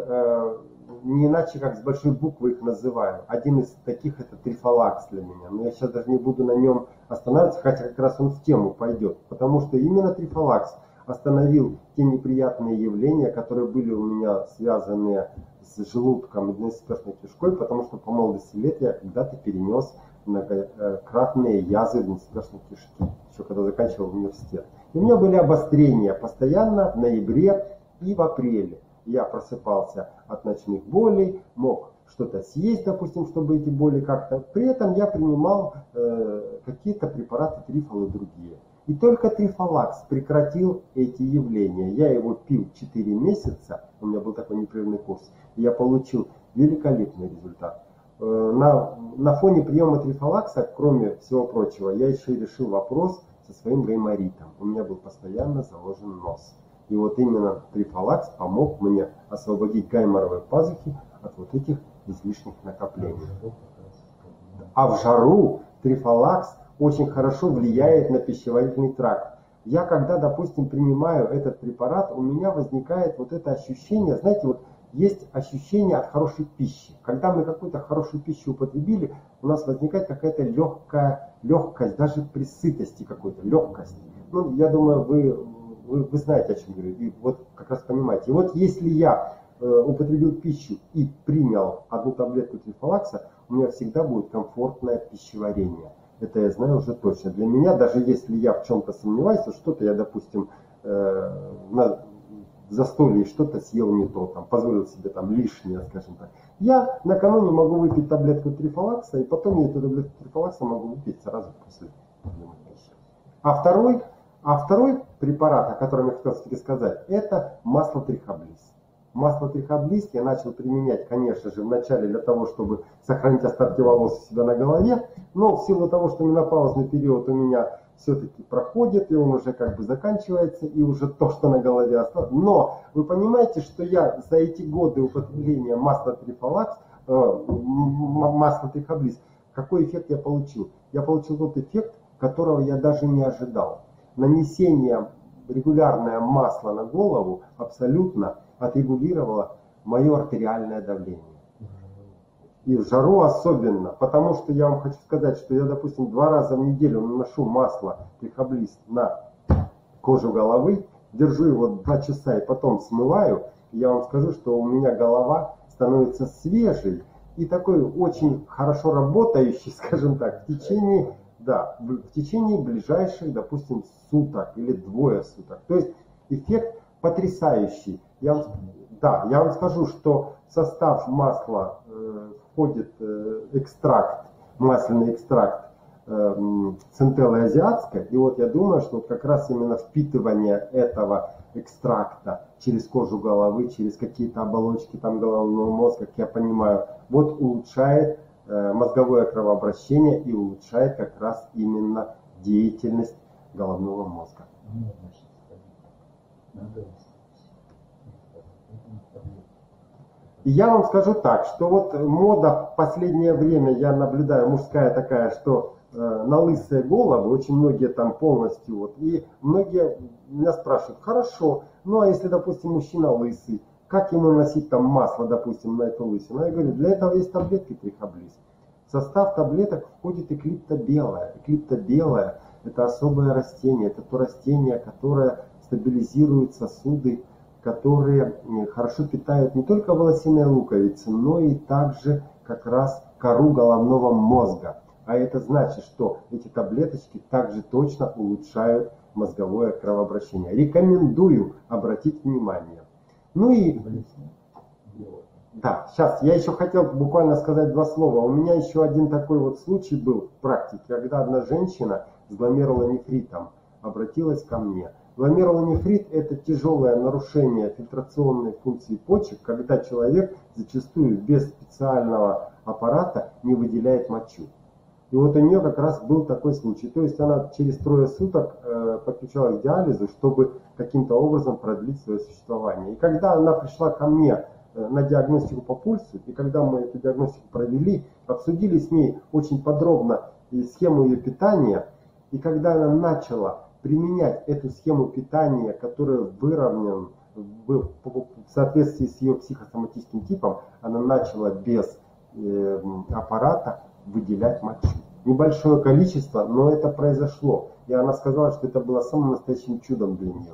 не иначе, как с большой буквы их называю. Один из таких это трифалакс для меня. Но я сейчас даже не буду на нем останавливаться, хотя как раз он в тему пойдет. Потому что именно трифалакс остановил те неприятные явления, которые были у меня связаны с желудком и двенадцатиперстной кишкой, потому что по молодости лет я когда-то перенес многократные язвы двенадцатиперстной кишки, еще когда заканчивал университет. И у меня были обострения постоянно в ноябре и в апреле. Я просыпался от ночных болей, мог что-то съесть, допустим, чтобы эти боли как-то. При этом я принимал какие-то препараты трифол и другие. И только трифалакс прекратил эти явления. Я его пил 4 месяца, у меня был такой непрерывный курс, и я получил великолепный результат. На фоне приема трифалакса, кроме всего прочего, я еще и решил вопрос со своим гайморитом. У меня был постоянно заложен нос. И вот именно трифалакс помог мне освободить гайморовые пазухи от вот этих излишних накоплений. А в жару трифалакс очень хорошо влияет на пищеварительный тракт. Я когда, допустим, принимаю этот препарат, у меня возникает вот это ощущение, знаете, вот есть ощущение от хорошей пищи. Когда мы какую-то хорошую пищу употребили, у нас возникает какая-то легкость, даже при сытости какой-то, легкость. Ну, я думаю, вы знаете, о чем говорю, и вот как раз понимаете. И вот если я употребил пищу и принял одну таблетку трифалакса, у меня всегда будет комфортное пищеварение. Это я знаю уже точно. Для меня, даже если я в чем-то сомневаюсь, что-то я, допустим, на застолье что-то съел не то, там, позволил себе там лишнее, скажем так. Я накануне могу выпить таблетку трифалакса, и потом я эту таблетку трифалакса могу выпить сразу после приема пищи. А второй препарат, о котором я хотел сказать, это масло трихоблис. Масло трихоблис я начал применять, конечно же, вначале для того, чтобы сохранить остатки волос у себя на голове, но в силу того, что менопаузный период у меня все-таки проходит, и он уже как бы заканчивается, и уже то, что на голове осталось. Но вы понимаете, что я за эти годы употребления масла трихоблис, какой эффект я получил? Я получил тот эффект, которого я даже не ожидал. Нанесение регулярное масла на голову абсолютно отрегулировало мое артериальное давление. И в жару особенно, потому что я вам хочу сказать, что я, допустим, 2 раза в неделю наношу масло трихоблис на кожу головы, держу его 2 часа и потом смываю. И я вам скажу, что у меня голова становится свежей и такой очень хорошо работающий, скажем так, в течение ближайших, допустим, суток или 2 суток. То есть эффект потрясающий. Я вам скажу, что в состав масла входит экстракт, масляный экстракт центеллы азиатской. И вот я думаю, что вот как раз именно впитывание этого экстракта через кожу головы, через какие-то оболочки там головного мозга, как я понимаю, вот улучшает мозговое кровообращение и улучшает как раз именно деятельность головного мозга. И я вам скажу так, что вот мода в последнее время, я наблюдаю, мужская такая, что на лысые головы, очень многие там полностью, вот, и многие меня спрашивают, хорошо, ну а если, допустим, мужчина лысый, как ему наносить там масло, допустим, на эту лысину? Я говорю, для этого есть таблетки трихоблиз. В состав таблеток входит эклипта белая. Эклипта белая – это особое растение, это то растение, которое стабилизирует сосуды, которые хорошо питают не только волосяные луковицы, но и также как раз кору головного мозга. А это значит, что эти таблеточки также точно улучшают мозговое кровообращение. Рекомендую обратить внимание. Ну и да, сейчас я еще хотел буквально сказать два слова. У меня еще один такой вот случай был в практике, когда одна женщина с гломерулонефритом обратилась ко мне. Гломерулонефрит – это тяжелое нарушение фильтрационной функции почек, когда человек зачастую без специального аппарата не выделяет мочу. И вот у нее как раз был такой случай. То есть она через 3 суток подключалась к диализу, чтобы каким-то образом продлить свое существование. И когда она пришла ко мне на диагностику по пульсу, и когда мы эту диагностику провели, обсудили с ней очень подробно схему ее питания, и когда она начала применять эту схему питания, которая выровнена в соответствии с ее психосоматическим типом, она начала без аппарата выделять мочу. Небольшое количество, но это произошло. И она сказала, что это было самым настоящим чудом для нее.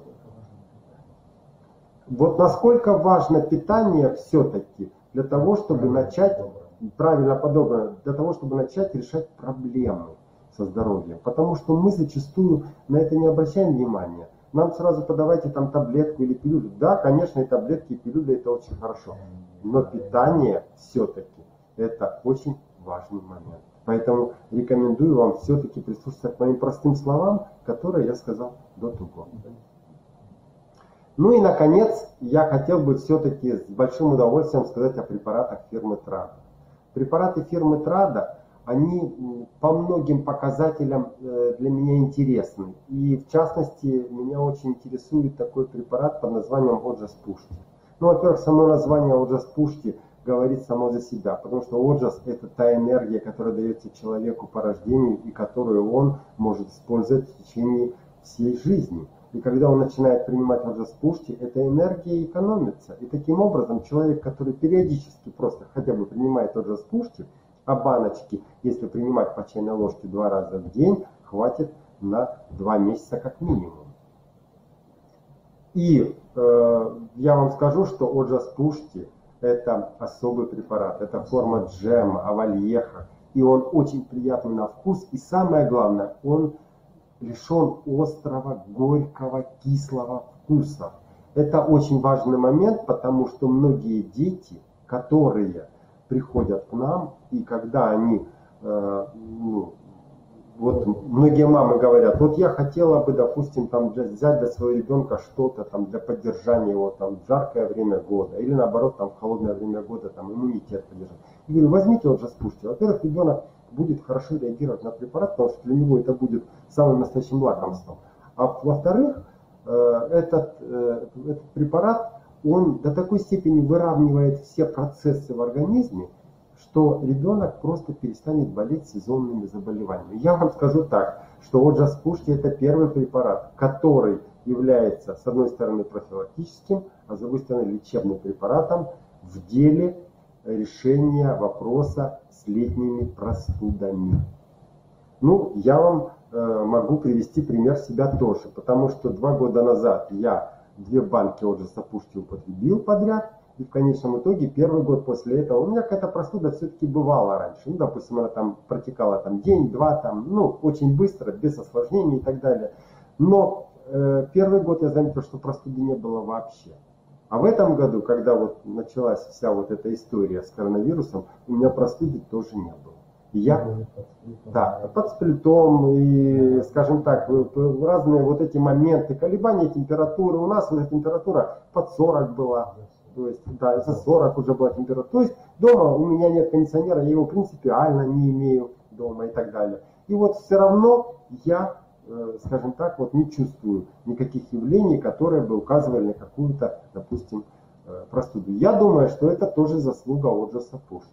Вот насколько важно питание все-таки для того, чтобы начать, правильно подобрано, для того, чтобы начать решать проблемы со здоровьем. Потому что мы зачастую на это не обращаем внимания. Нам сразу подавайте там таблетку или пилюлю. Да, конечно, и таблетки, и пилюли это очень хорошо. Но питание все-таки это очень важный момент. Поэтому рекомендую вам все-таки прислушаться к моим простым словам, которые я сказал до того. Ну и, наконец, я хотел бы все-таки с большим удовольствием сказать о препаратах фирмы Трада. Препараты фирмы Трада, они по многим показателям для меня интересны. И, в частности, меня очень интересует такой препарат под названием Оджас Пушти. Ну, во-первых, само название Оджас Пушти говорит само за себя, потому что Оджас – это та энергия, которая дается человеку по рождению и которую он может использовать в течение всей жизни. И когда он начинает принимать Оджас Пушти, эта энергия экономится. И таким образом человек, который периодически просто хотя бы принимает Оджас Пушти, а баночки, если принимать по чайной ложке 2 раза в день, хватит на 2 месяца как минимум. И я вам скажу, что Оджас Пушти – это особый препарат, это форма джема, авальеха, и он очень приятный на вкус, и самое главное, он лишен острого, горького, кислого вкуса. Это очень важный момент, потому что многие дети, которые приходят к нам, и когда они, вот многие мамы говорят, вот я хотела бы, допустим, там взять для своего ребенка что-то там для поддержания его там в жаркое время года, или наоборот там в холодное время года там иммунитет поддержать. Я говорю, возьмите Оджас Пушти. Во-первых, ребенок будет хорошо реагировать на препарат, потому что для него это будет самым настоящим лакомством. А во-вторых, этот препарат, он до такой степени выравнивает все процессы в организме, что ребенок просто перестанет болеть сезонными заболеваниями. Я вам скажу так, что Оджас Пушти – это первый препарат, который является, с одной стороны, профилактическим, а с другой стороны, лечебным препаратом в деле решения вопроса с летними простудами. Ну, я вам могу привести пример себя тоже, потому что 2 года назад я 2 банки Оджаса Пушти употребил подряд, и в конечном итоге 1-й год после этого у меня какая-то простуда все-таки бывала раньше. Ну, допустим, она там протекала там день-два, там, ну, очень быстро, без осложнений и так далее. Но 1-й год я заметил, что простуды не было вообще. А в этом году, когда вот началась вся вот эта история с коронавирусом, у меня простуды тоже не было. Я, да, под сплитом и, скажем так, разные вот эти моменты, колебания температуры. У нас уже температура под 40 была, то есть, да, за 40 уже была температура. То есть дома у меня нет кондиционера, я его принципиально не имею дома и так далее. И вот все равно я, скажем так, вот не чувствую никаких явлений, которые бы указывали на какую-то, допустим, простуду. Я думаю, что это тоже заслуга Оджаса Пушти.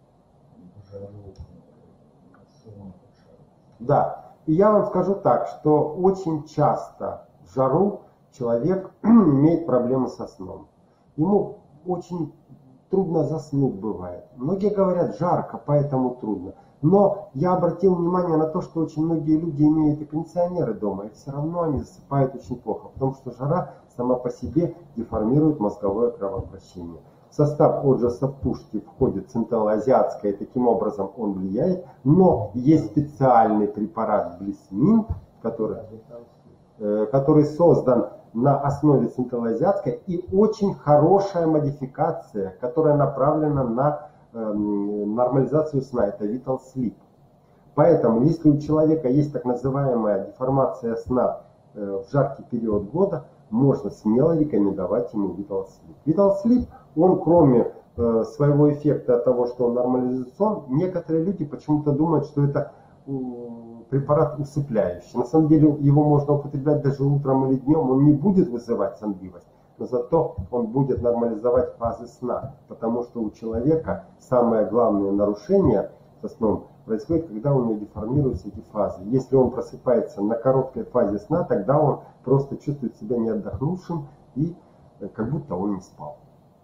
Да, и я вам скажу так, что очень часто в жару человек имеет проблемы со сном. Ему очень трудно заснуть бывает. Многие говорят, жарко, поэтому трудно. Но я обратил внимание на то, что очень многие люди имеют и кондиционеры дома, и все равно они засыпают очень плохо, потому что жара сама по себе деформирует мозговое кровообращение. В состав Оджаса Пушти входит центральноазиатское, и таким образом он влияет, но есть специальный препарат Блисмин, который создан на основе центральноазиатской, и очень хорошая модификация, которая направлена на нормализацию сна, это Vital Sleep. Поэтому, если у человека есть так называемая деформация сна в жаркий период года, можно смело рекомендовать ему Vital Sleep. Vital Sleep, он кроме своего эффекта от того, что он нормализует сон, некоторые люди почему-то думают, что это препарат усыпляющий. На самом деле его можно употреблять даже утром или днем, он не будет вызывать сонливость, но зато он будет нормализовать фазы сна, потому что у человека самое главное нарушение со сном происходит, когда у него деформируются эти фазы. Если он просыпается на короткой фазе сна, тогда он просто чувствует себя не отдохнувшим и как будто он не спал.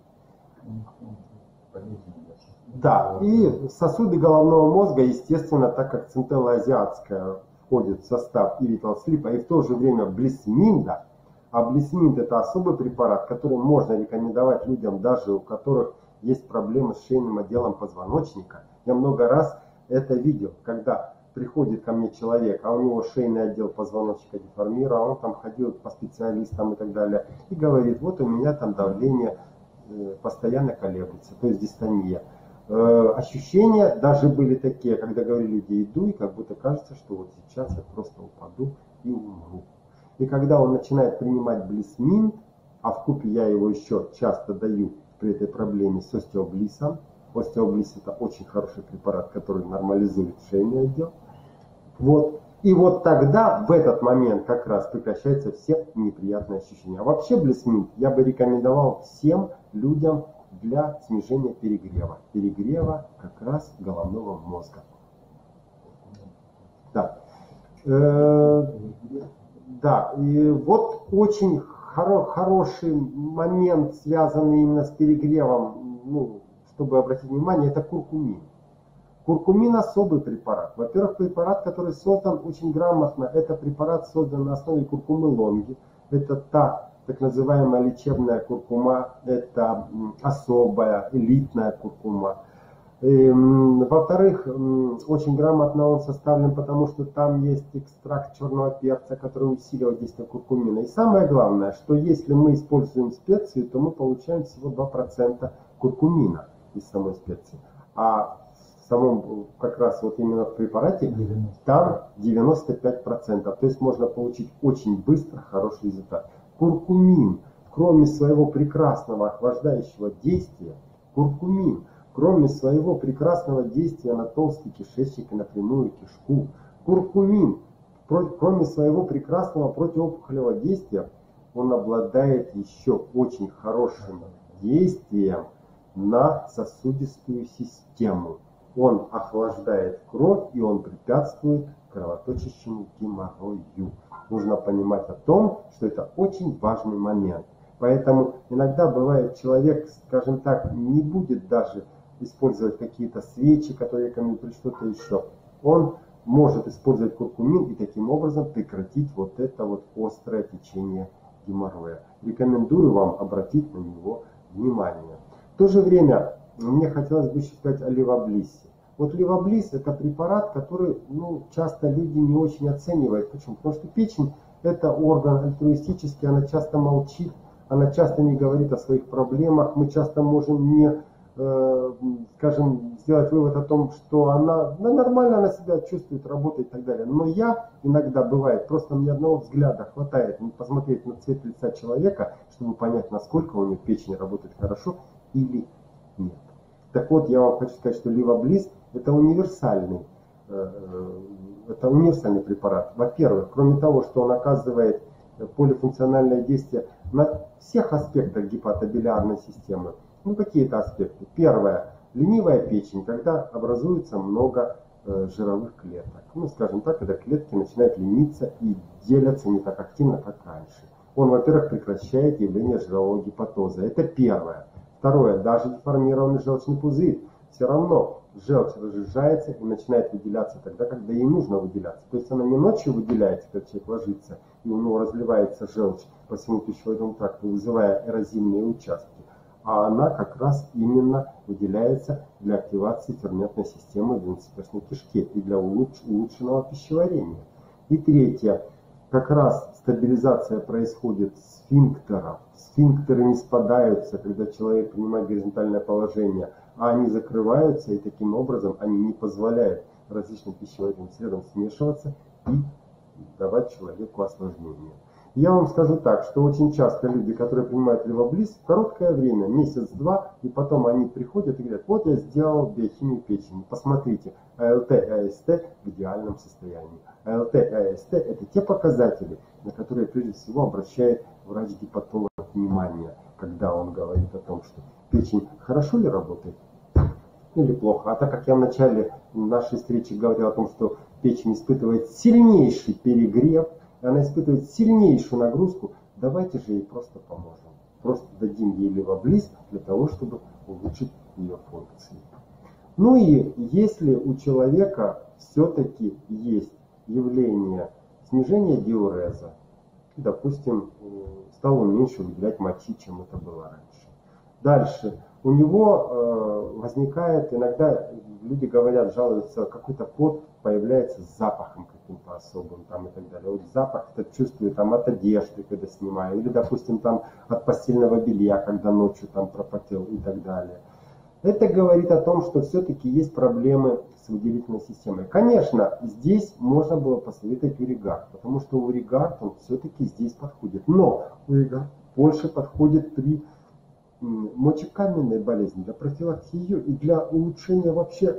Да, и сосуды головного мозга, естественно, так как центральноазиатская входит в состав и Vital Sleep, и в то же время Блисминда, а Блисминд это особый препарат, который можно рекомендовать людям, даже у которых есть проблемы с шейным отделом позвоночника. Я много раз это видел, когда приходит ко мне человек, а у него шейный отдел позвоночника деформирован, он там ходил по специалистам и так далее, и говорит, вот у меня там давление постоянно колеблется, то есть дистония. Ощущения даже были такие, когда говорили, люди, иду, и как будто кажется, что вот сейчас я просто упаду и умру. И когда он начинает принимать Блисмин, а вкупе я его еще часто даю при этой проблеме с остеоблисом. Остеоблис это очень хороший препарат, который нормализует шейный отдел. Вот. И вот тогда, в этот момент, как раз прекращаются все неприятные ощущения. А вообще Блисмин я бы рекомендовал всем людям для снижения перегрева. Перегрева как раз головного мозга. Да. Да, и вот очень хороший момент, связанный именно с перегревом, ну, чтобы обратить внимание, это куркумин. Куркумин особый препарат. Во-первых, препарат, который создан очень грамотно, это препарат создан на основе куркумы лонги. Это та так называемая лечебная куркума, это особая элитная куркума. Во-вторых, очень грамотно он составлен, потому что там есть экстракт черного перца, который усиливает действие куркумина. И самое главное, что если мы используем специи, то мы получаем всего 2% куркумина из самой специи. А в самом, как раз вот именно в препарате, там 95%. То есть можно получить очень быстро хороший результат. Куркумин, кроме своего прекрасного охлаждающего действия, куркумин, кроме своего прекрасного действия на толстый кишечник и на прямую кишку, куркумин, кроме своего прекрасного противоопухолевого действия, он обладает еще очень хорошим действием на сосудистую систему. Он охлаждает кровь и он препятствует кровоточащему геморрою. Нужно понимать о том, что это очень важный момент. Поэтому иногда бывает человек, скажем так, не будет даже использовать какие-то свечи, которые рекомендуют, или что-то еще. Он может использовать куркумин и таким образом прекратить вот это вот острое течение геморроя. Рекомендую вам обратить на него внимание. В то же время мне хотелось бы еще сказать о левоблиссе. Вот левоблисс это препарат, который часто люди не очень оценивают. Почему? Потому что печень это орган альтруистический, она часто молчит, она часто не говорит о своих проблемах, мы часто можем не скажем, сделать вывод о том, что она нормально она себя чувствует, работает и так далее. Но я иногда бывает, просто мне одного взгляда хватает посмотреть на цвет лица человека, чтобы понять, насколько у него печень работает хорошо или нет. Так вот, я вам хочу сказать, что Левоблиз это универсальный препарат. Во-первых, кроме того, что он оказывает полифункциональное действие на всех аспектах гепатобилиарной системы. Ну, какие-то аспекты. Первое. Ленивая печень, когда образуется много жировых клеток. Ну, скажем так, когда клетки начинают лениться и делятся не так активно, как раньше. Он, во-первых, прекращает явление жирового гепатоза. Это первое. Второе. Даже деформированный желчный пузырь. Все равно желчь разжижается и начинает выделяться тогда, когда ей нужно выделяться. То есть она не ночью выделяется, когда человек ложится, и у него разливается желчь по всему пищеводному тракту, вызывая эрозивные участки. А она как раз именно выделяется для активации ферментной системы в двенадцатиперстной кишке и для улучшенного пищеварения. И третье. Как раз стабилизация происходит сфинктеров. Сфинктеры не спадаются, когда человек принимает горизонтальное положение, а они закрываются, и таким образом они не позволяют различным пищеварительным средам смешиваться и давать человеку осложнения. Я вам скажу так, что очень часто люди, которые принимают Левоблиз, в короткое время, месяц-два, и потом они приходят и говорят, вот я сделал биохимию печени, посмотрите, АЛТ и АСТ в идеальном состоянии. АЛТ и АСТ это те показатели, на которые прежде всего обращает врач-гепатолог внимание, когда он говорит о том, что печень хорошо ли работает или плохо. А так как я в начале нашей встречи говорил о том, что печень испытывает сильнейший перегрев, она испытывает сильнейшую нагрузку, давайте же ей просто поможем. Просто дадим ей Левоблиз для того, чтобы улучшить ее функции. Ну и если у человека все-таки есть явление снижения диуреза, допустим, стал он меньше выделять мочи, чем это было раньше. Дальше. У него возникает, иногда люди говорят, жалуются, какой-то пот появляется с запахом каким-то особым там, и так далее. Вот запах это чувствую там, от одежды, когда снимаю, или, допустим, там, от постельного белья, когда ночью там пропотел и так далее. Это говорит о том, что все-таки есть проблемы с выделительной системой. Конечно, здесь можно было посоветовать Уригард, потому что Уригард он все-таки здесь подходит. Но Уригард больше подходит при мочекаменной болезни, для профилактики ее и для улучшения вообще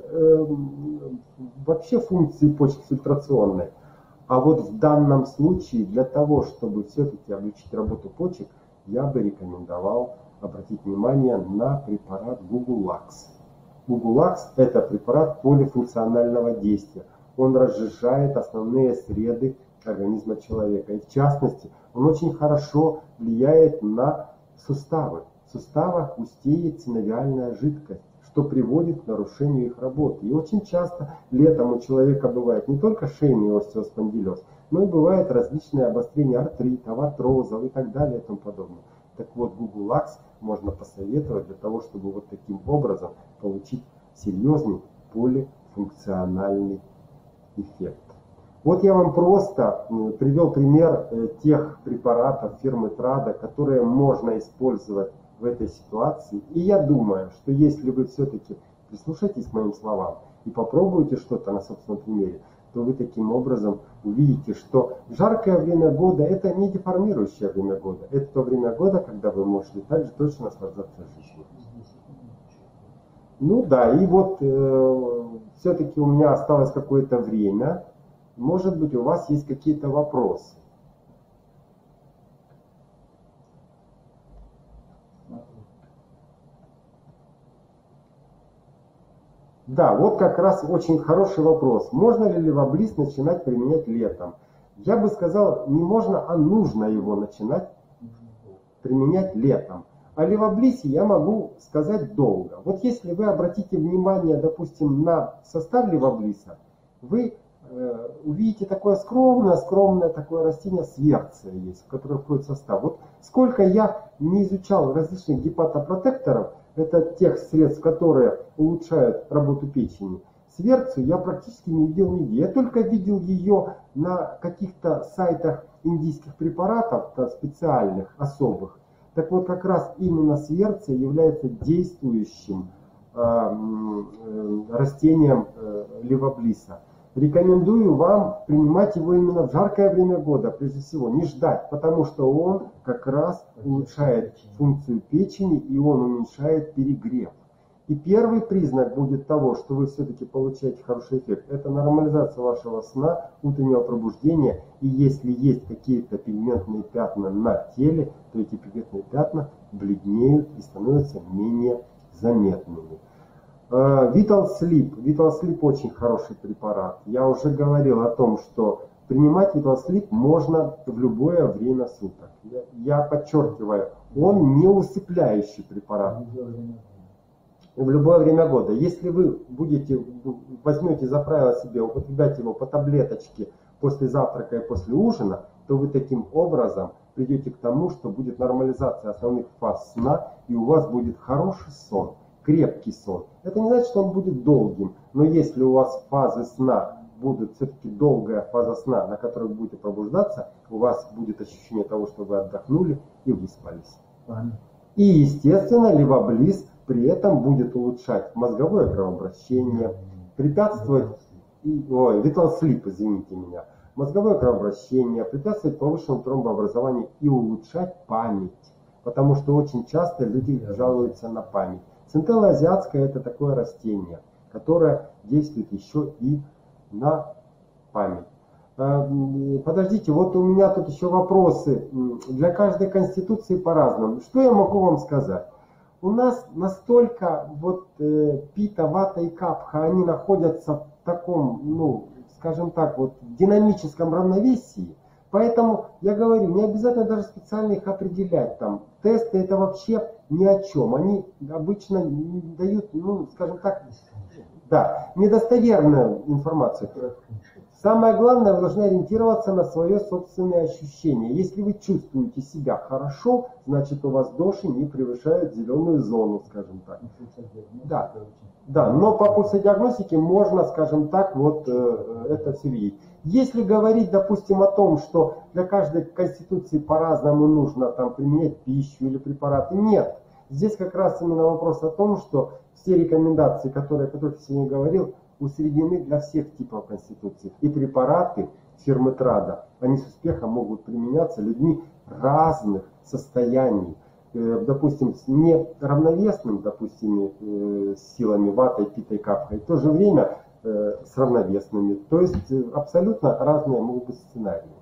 функции почек фильтрационной. А вот в данном случае для того, чтобы все-таки облегчить работу почек, я бы рекомендовал обратить внимание на препарат Гугулакс. Гугулакс это препарат полифункционального действия. Он разжижает основные среды организма человека. И в частности, он очень хорошо влияет на суставы. В суставах густеет синовиальная жидкость, что приводит к нарушению их работы. И очень часто летом у человека бывает не только шейный остеоспондилез, но и бывает различные обострения артритов, артрозов и так далее и тому подобное. Так вот, Гугулакс можно посоветовать для того, чтобы вот таким образом получить серьезный полифункциональный эффект. Вот я вам просто привел пример тех препаратов фирмы Трада, которые можно использовать в этой ситуации. И я думаю, что если вы все-таки прислушаетесь к моим словам и попробуете что-то на собственном примере, то вы таким образом увидите, что жаркое время года это не деформирующее время года. Это то время года, когда вы можете также точно наслаждаться жизнью. Ну да, и вот все-таки у меня осталось какое-то время. Может быть, у вас есть какие-то вопросы. Да, вот как раз очень хороший вопрос. Можно ли Левоблиз начинать применять летом? Я бы сказал, не можно, а нужно его начинать применять летом. О Левоблизе я могу сказать долго. Вот если вы обратите внимание, допустим, на состав Левоблиза, вы увидите такое скромное такое растение сверция есть, в которое входит состав. Вот сколько я не изучал различных гепатопротекторов, это тех средств, которые улучшают работу печени, сверцию я практически не видел нигде. Я только видел ее на каких-то сайтах индийских препаратов, специальных, особых. Так вот, как раз именно сверция является действующим растением левоблиса. Рекомендую вам принимать его именно в жаркое время года, прежде всего, не ждать, потому что он как раз улучшает функцию печени и он уменьшает перегрев. И первый признак будет того, что вы все-таки получаете хороший эффект, это нормализация вашего сна, утреннего пробуждения. И если есть какие-то пигментные пятна на теле, то эти пигментные пятна бледнеют и становятся менее заметными. Vital Sleep. Vital Sleep очень хороший препарат. Я уже говорил о том, что принимать Vital Sleep можно в любое время суток. Я подчеркиваю, он не усыпляющий препарат. В любое время года. Если вы возьмете за правило себе употреблять его по таблеточке после завтрака и после ужина, то вы таким образом придете к тому, что будет нормализация основных фаз сна, и у вас будет хороший сон, крепкий сон. Это не значит, что он будет долгим, но если у вас фазы сна будут все-таки долгая фаза сна, на которой вы будете пробуждаться, у вас будет ощущение того, что вы отдохнули и выспались. И, естественно, левоблис при этом будет улучшать мозговое кровообращение, препятствовать, Vital Sleep, извините меня, мозговое кровообращение, препятствовать повышенному тромбообразованию и улучшать память. Потому что очень часто люди жалуются на память. Центелла азиатская — это такое растение, которое действует еще и на память. Подождите, вот у меня тут еще вопросы. Для каждой конституции по-разному. Что я могу вам сказать? У нас настолько пита, вата и капха, они находятся в таком, скажем так, динамическом равновесии. Поэтому я говорю, не обязательно даже специально их определять. Там тесты это вообще ни о чем. Они обычно дают, скажем так, недостоверную информацию. Самое главное, вы должны ориентироваться на свое собственное ощущение. Если вы чувствуете себя хорошо, значит у вас доши не превышают зеленую зону, скажем так. Да, но по пульсодиагностике можно, скажем так, это все видеть. Если говорить, допустим, о том, что для каждой конституции по-разному нужно применять пищу или препараты, нет. Здесь как раз именно вопрос о том, что все рекомендации, о которых я сегодня говорил, усреднены для всех типов конституций. И препараты фирмы Трада, они с успехом могут применяться людьми разных состояний. Допустим, с неравновесным, силами ватой, питой, капхой, в то же время с равновесными. То есть абсолютно разные могут быть сценарии.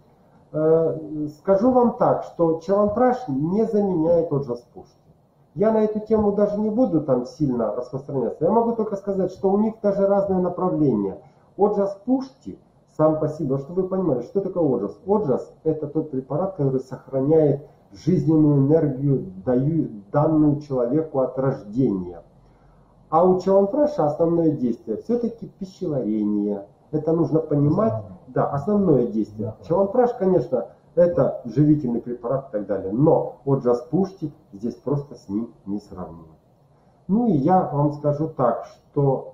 Скажу вам так, что Чаванпраш не заменяет Оджаспушти. Я на эту тему даже не буду сильно распространяться. Я могу только сказать, что у них даже разные направления. Оджаспушти сам по себе, чтобы вы понимали, что такое Оджас. Оджас — это тот препарат, который сохраняет жизненную энергию, данную человеку от рождения. А у Чаванпраша основное действие все-таки пищеварение. Это нужно понимать. Да, основное действие. Чаванпраш, конечно, это живительный препарат и так далее. Но Оджаспушти здесь просто с ним не сравним. И я вам скажу так, что...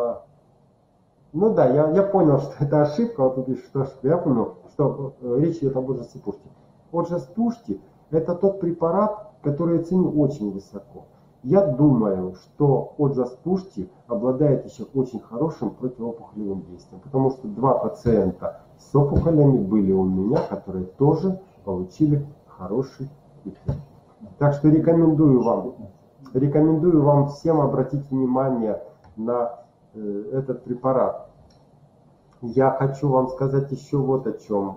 я понял, что это ошибка. Вот тут пишет, что ошибка. Я понял, что речь идет об Оджаспушти. Оджаспушти — это тот препарат, который я ценю очень высоко. Я думаю, что Оджаспушти обладает еще очень хорошим противоопухолевым действием, потому что 2 пациента с опухолями были у меня, которые тоже получили хороший эффект. Так что рекомендую вам всем обратить внимание на этот препарат. Я хочу вам сказать еще вот о чем.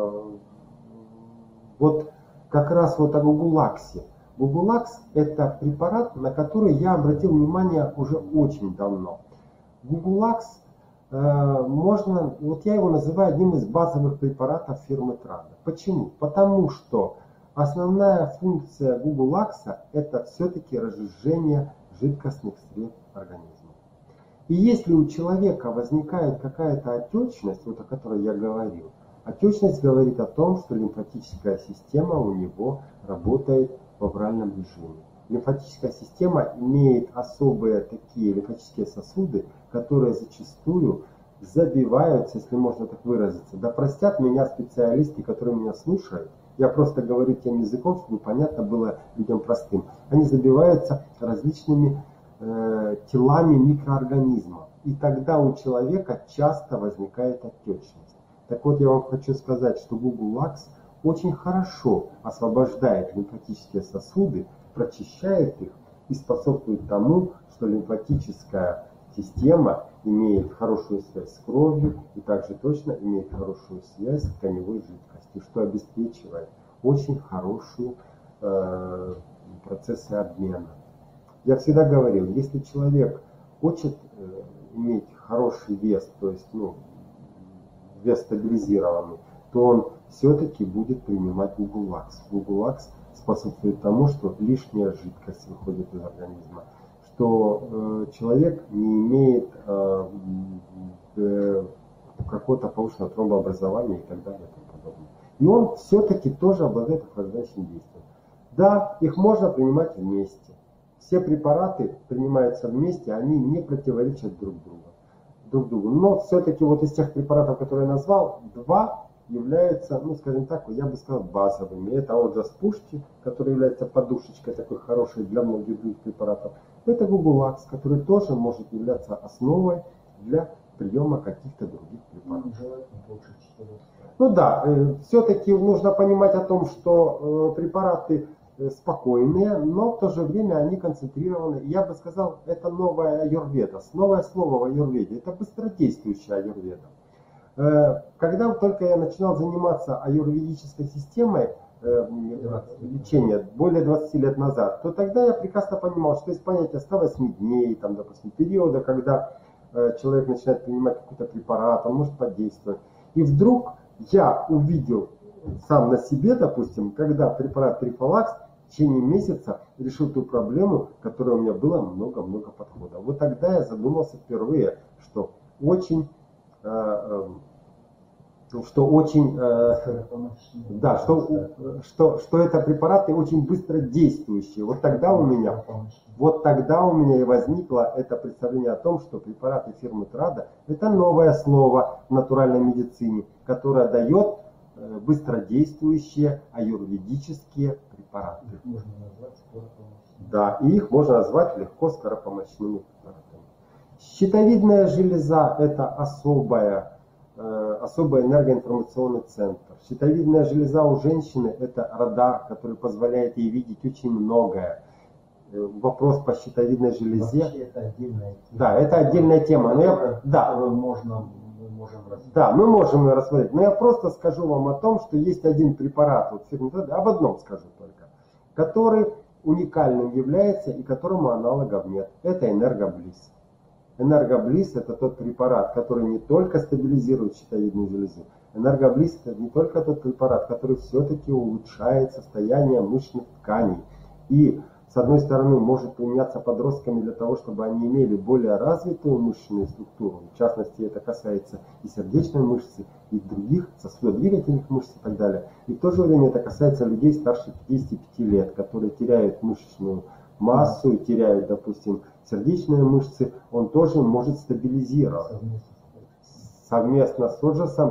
Как раз о Гугулаксе. Гугулакс — это препарат, на который я обратил внимание уже очень давно. Гугулакс я его называю одним из базовых препаратов фирмы Трада. Почему? Потому что основная функция Гугулакса — это все-таки разжижение жидкостных средств организма. И если у человека возникает какая-то отечность, о которой я говорил, отечность говорит о том, что лимфатическая система у него работает в авральном режиме. Лимфатическая система имеет особые такие лимфатические сосуды, которые зачастую забиваются, если можно так выразиться. Да простят меня специалисты, которые меня слушают. Я просто говорю тем языком, чтобы понятно было людям простым. Они забиваются различными телами микроорганизмов. И тогда у человека часто возникает отечность. Так вот, я вам хочу сказать, что Гугу-Лакс очень хорошо освобождает лимфатические сосуды, прочищает их и способствует тому, что лимфатическая система имеет хорошую связь с кровью и также точно имеет хорошую связь с тканевой жидкостью, что обеспечивает очень хорошие процессы обмена. Я всегда говорил, если человек хочет иметь хороший вес, то есть вес стабилизированный, то он все-таки будет принимать Гугу-Лакс. Гугу-Лакс способствует тому, что лишняя жидкость выходит из организма, что человек не имеет какого-то повышенного тромбообразования и так далее и тому подобное. И он все-таки тоже обладает охлаждающим действием. Да, их можно принимать вместе. Все препараты принимаются вместе, они не противоречат друг другу. Но все-таки вот из тех препаратов, которые я назвал, два являются, скажем так, я бы сказал, базовыми. Это Оджас Пушти, который является подушечкой такой хорошей для многих других препаратов. Это Гугу-Лакс, который тоже может являться основой для приема каких-то других препаратов. Все-таки нужно понимать о том, что препараты спокойные, но в то же время они концентрированы. Я бы сказал, это новая аюрведа. Новое слово в аюрведе. Это быстродействующая аюрведа. Когда только я начинал заниматься аюрведической системой лечения более 20 лет назад, то тогда я прекрасно понимал, что есть понятие 108 дней, допустим, периода, когда человек начинает принимать какой-то препарат, он может подействовать. И вдруг я увидел сам на себе, допустим, когда препарат Трифолакс в течение месяца решил ту проблему, которая у меня была много-много подходов. Вот тогда я задумался впервые, что это препараты очень быстро действующие. Вот тогда у меня и возникло это представление о том, что препараты фирмы Трада — это новое слово в натуральной медицине, которое дает быстродействующие аюрведические препараты. Их можно назвать скоропомощными. Да, и их можно назвать легко скоропомощными препаратами. Щитовидная железа — это особый энергоинформационный центр. Щитовидная железа у женщины — это радар, который позволяет ей видеть очень многое. Вопрос по щитовидной железе. Вообще это отдельная тема. Да, это отдельная тема. Мы можем ее рассмотреть. Но я просто скажу вам о том, что есть один препарат, об одном скажу только, который уникальным является и которому аналогов нет. Это Энергоблиз. Энергоблиз — это тот препарат, который не только стабилизирует щитовидную железу. Энергоблиз — это не только тот препарат, который все-таки улучшает состояние мышечных тканей. И, с одной стороны, может применяться подростками для того, чтобы они имели более развитую мышечную структуру. В частности, это касается и сердечной мышцы, и других сосудодвигательных мышц и так далее. И в то же время это касается людей старше 55 лет, которые теряют мышечную массу, теряют, допустим, сердечные мышцы. Он тоже может стабилизировать. Совместно с Оджасом,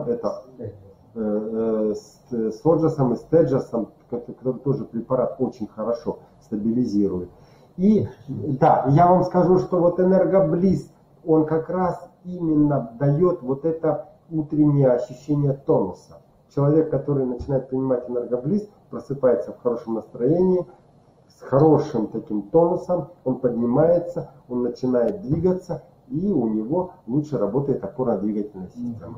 с Оджасом и Стеджасом, который тоже препарат очень хорошо стабилизирует. И да, я вам скажу, что вот Энергоблиз, он как раз именно дает вот это утреннее ощущение тонуса. Человек, который начинает принимать Энергоблиз, просыпается в хорошем настроении, с хорошим таким тонусом, он поднимается, он начинает двигаться, и у него лучше работает опорно-двигательная система.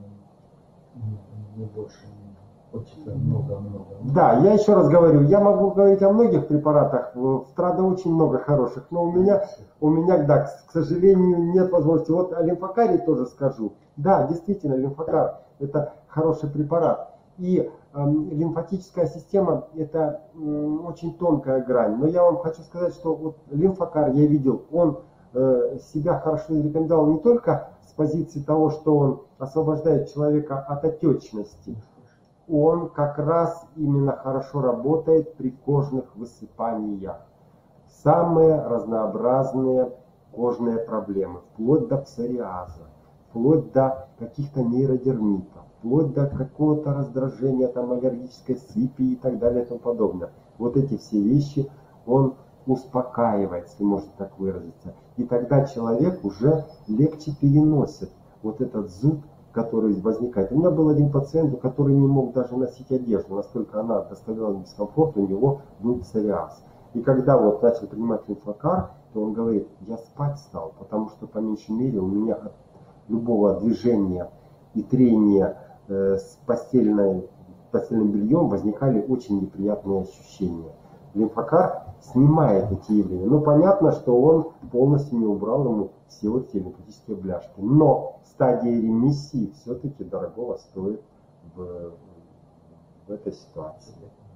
Не больше, хочется много-много. Да, я еще раз говорю, я могу говорить о многих препаратах, в Трада очень много хороших, но у меня, да, к сожалению, нет возможности. Вот о лимфокаре тоже скажу. Да, действительно, лимфокар — это хороший препарат. И лимфатическая система — это очень тонкая грань. Но я вам хочу сказать, что вот лимфокар, я видел, он себя хорошо зарекомендовал не только с позиции того, что он освобождает человека от отечности, он как раз именно хорошо работает при кожных высыпаниях. Самые разнообразные кожные проблемы, вплоть до псориаза, вплоть до каких-то нейродермитов, вплоть до какого-то раздражения, аллергической сыпи и так далее и тому подобное. Вот эти все вещи он успокаивает, если можно так выразиться. И тогда человек уже легче переносит вот этот зуд, который возникает. У меня был один пациент, который не мог даже носить одежду, настолько она доставляла дискомфорт, у него был псориаз. И когда вот начал принимать лимфокар, то он говорит, я спать стал, потому что по меньшей мере у меня от любого движения и трения с постельным бельем возникали очень неприятные ощущения. Лимфокар снимает эти явления. Ну, понятно, что он полностью не убрал ему все вот эти лимфатические бляшки. Но стадия ремиссии все-таки дорогого стоит в этой ситуации.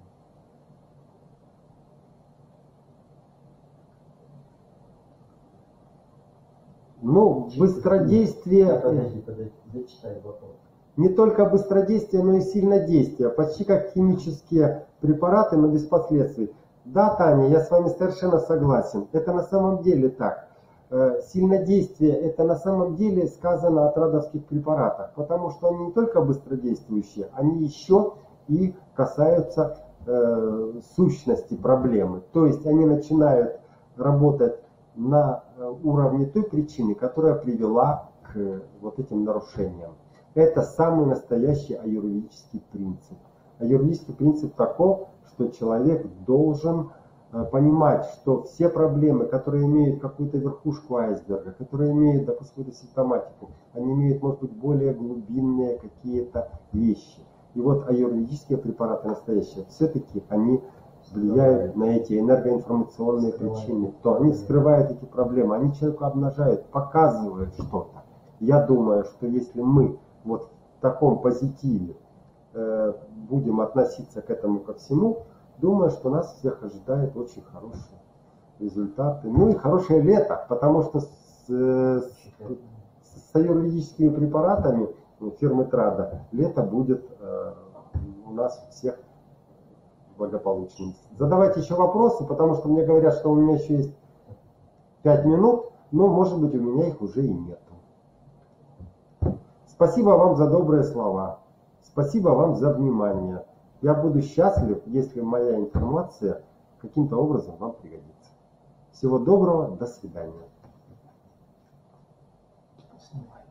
Ну, быстродействие... Подожди, зачитай вопрос. Не только быстродействие, но и сильнодействие. Почти как химические препараты, но без последствий. Да, Таня, я с вами совершенно согласен. Это на самом деле так. Сильнодействие, это на самом деле сказано о традовских препаратах. Потому что они не только быстродействующие, они еще и касаются сущности проблемы. То есть они начинают работать на уровне той причины, которая привела к вот этим нарушениям. Это самый настоящий аюрведический принцип. Аюрведический принцип таков, что человек должен понимать, что все проблемы, которые имеют какую-то верхушку айсберга, которые имеют, допустим, какую-то симптоматику, они имеют, может быть, более глубинные какие-то вещи. И вот аюрведические препараты настоящие, все-таки они влияют на эти энергоинформационные причины, то они скрывают эти проблемы, они человеку обнажают, показывают что-то. Я думаю, что если мы вот в таком позитиве будем относиться к этому ко всему, думаю, что нас всех ожидает очень хорошие результаты. Ну и хорошее лето, потому что с аюрведическими препаратами фирмы Трада лето будет у нас всех благополучным. Задавайте еще вопросы, потому что мне говорят, что у меня еще есть 5 минут, но может быть у меня их уже и нет. Спасибо вам за добрые слова. Спасибо вам за внимание. Я буду счастлив, если моя информация каким-то образом вам пригодится. Всего доброго, до свидания. Снимай.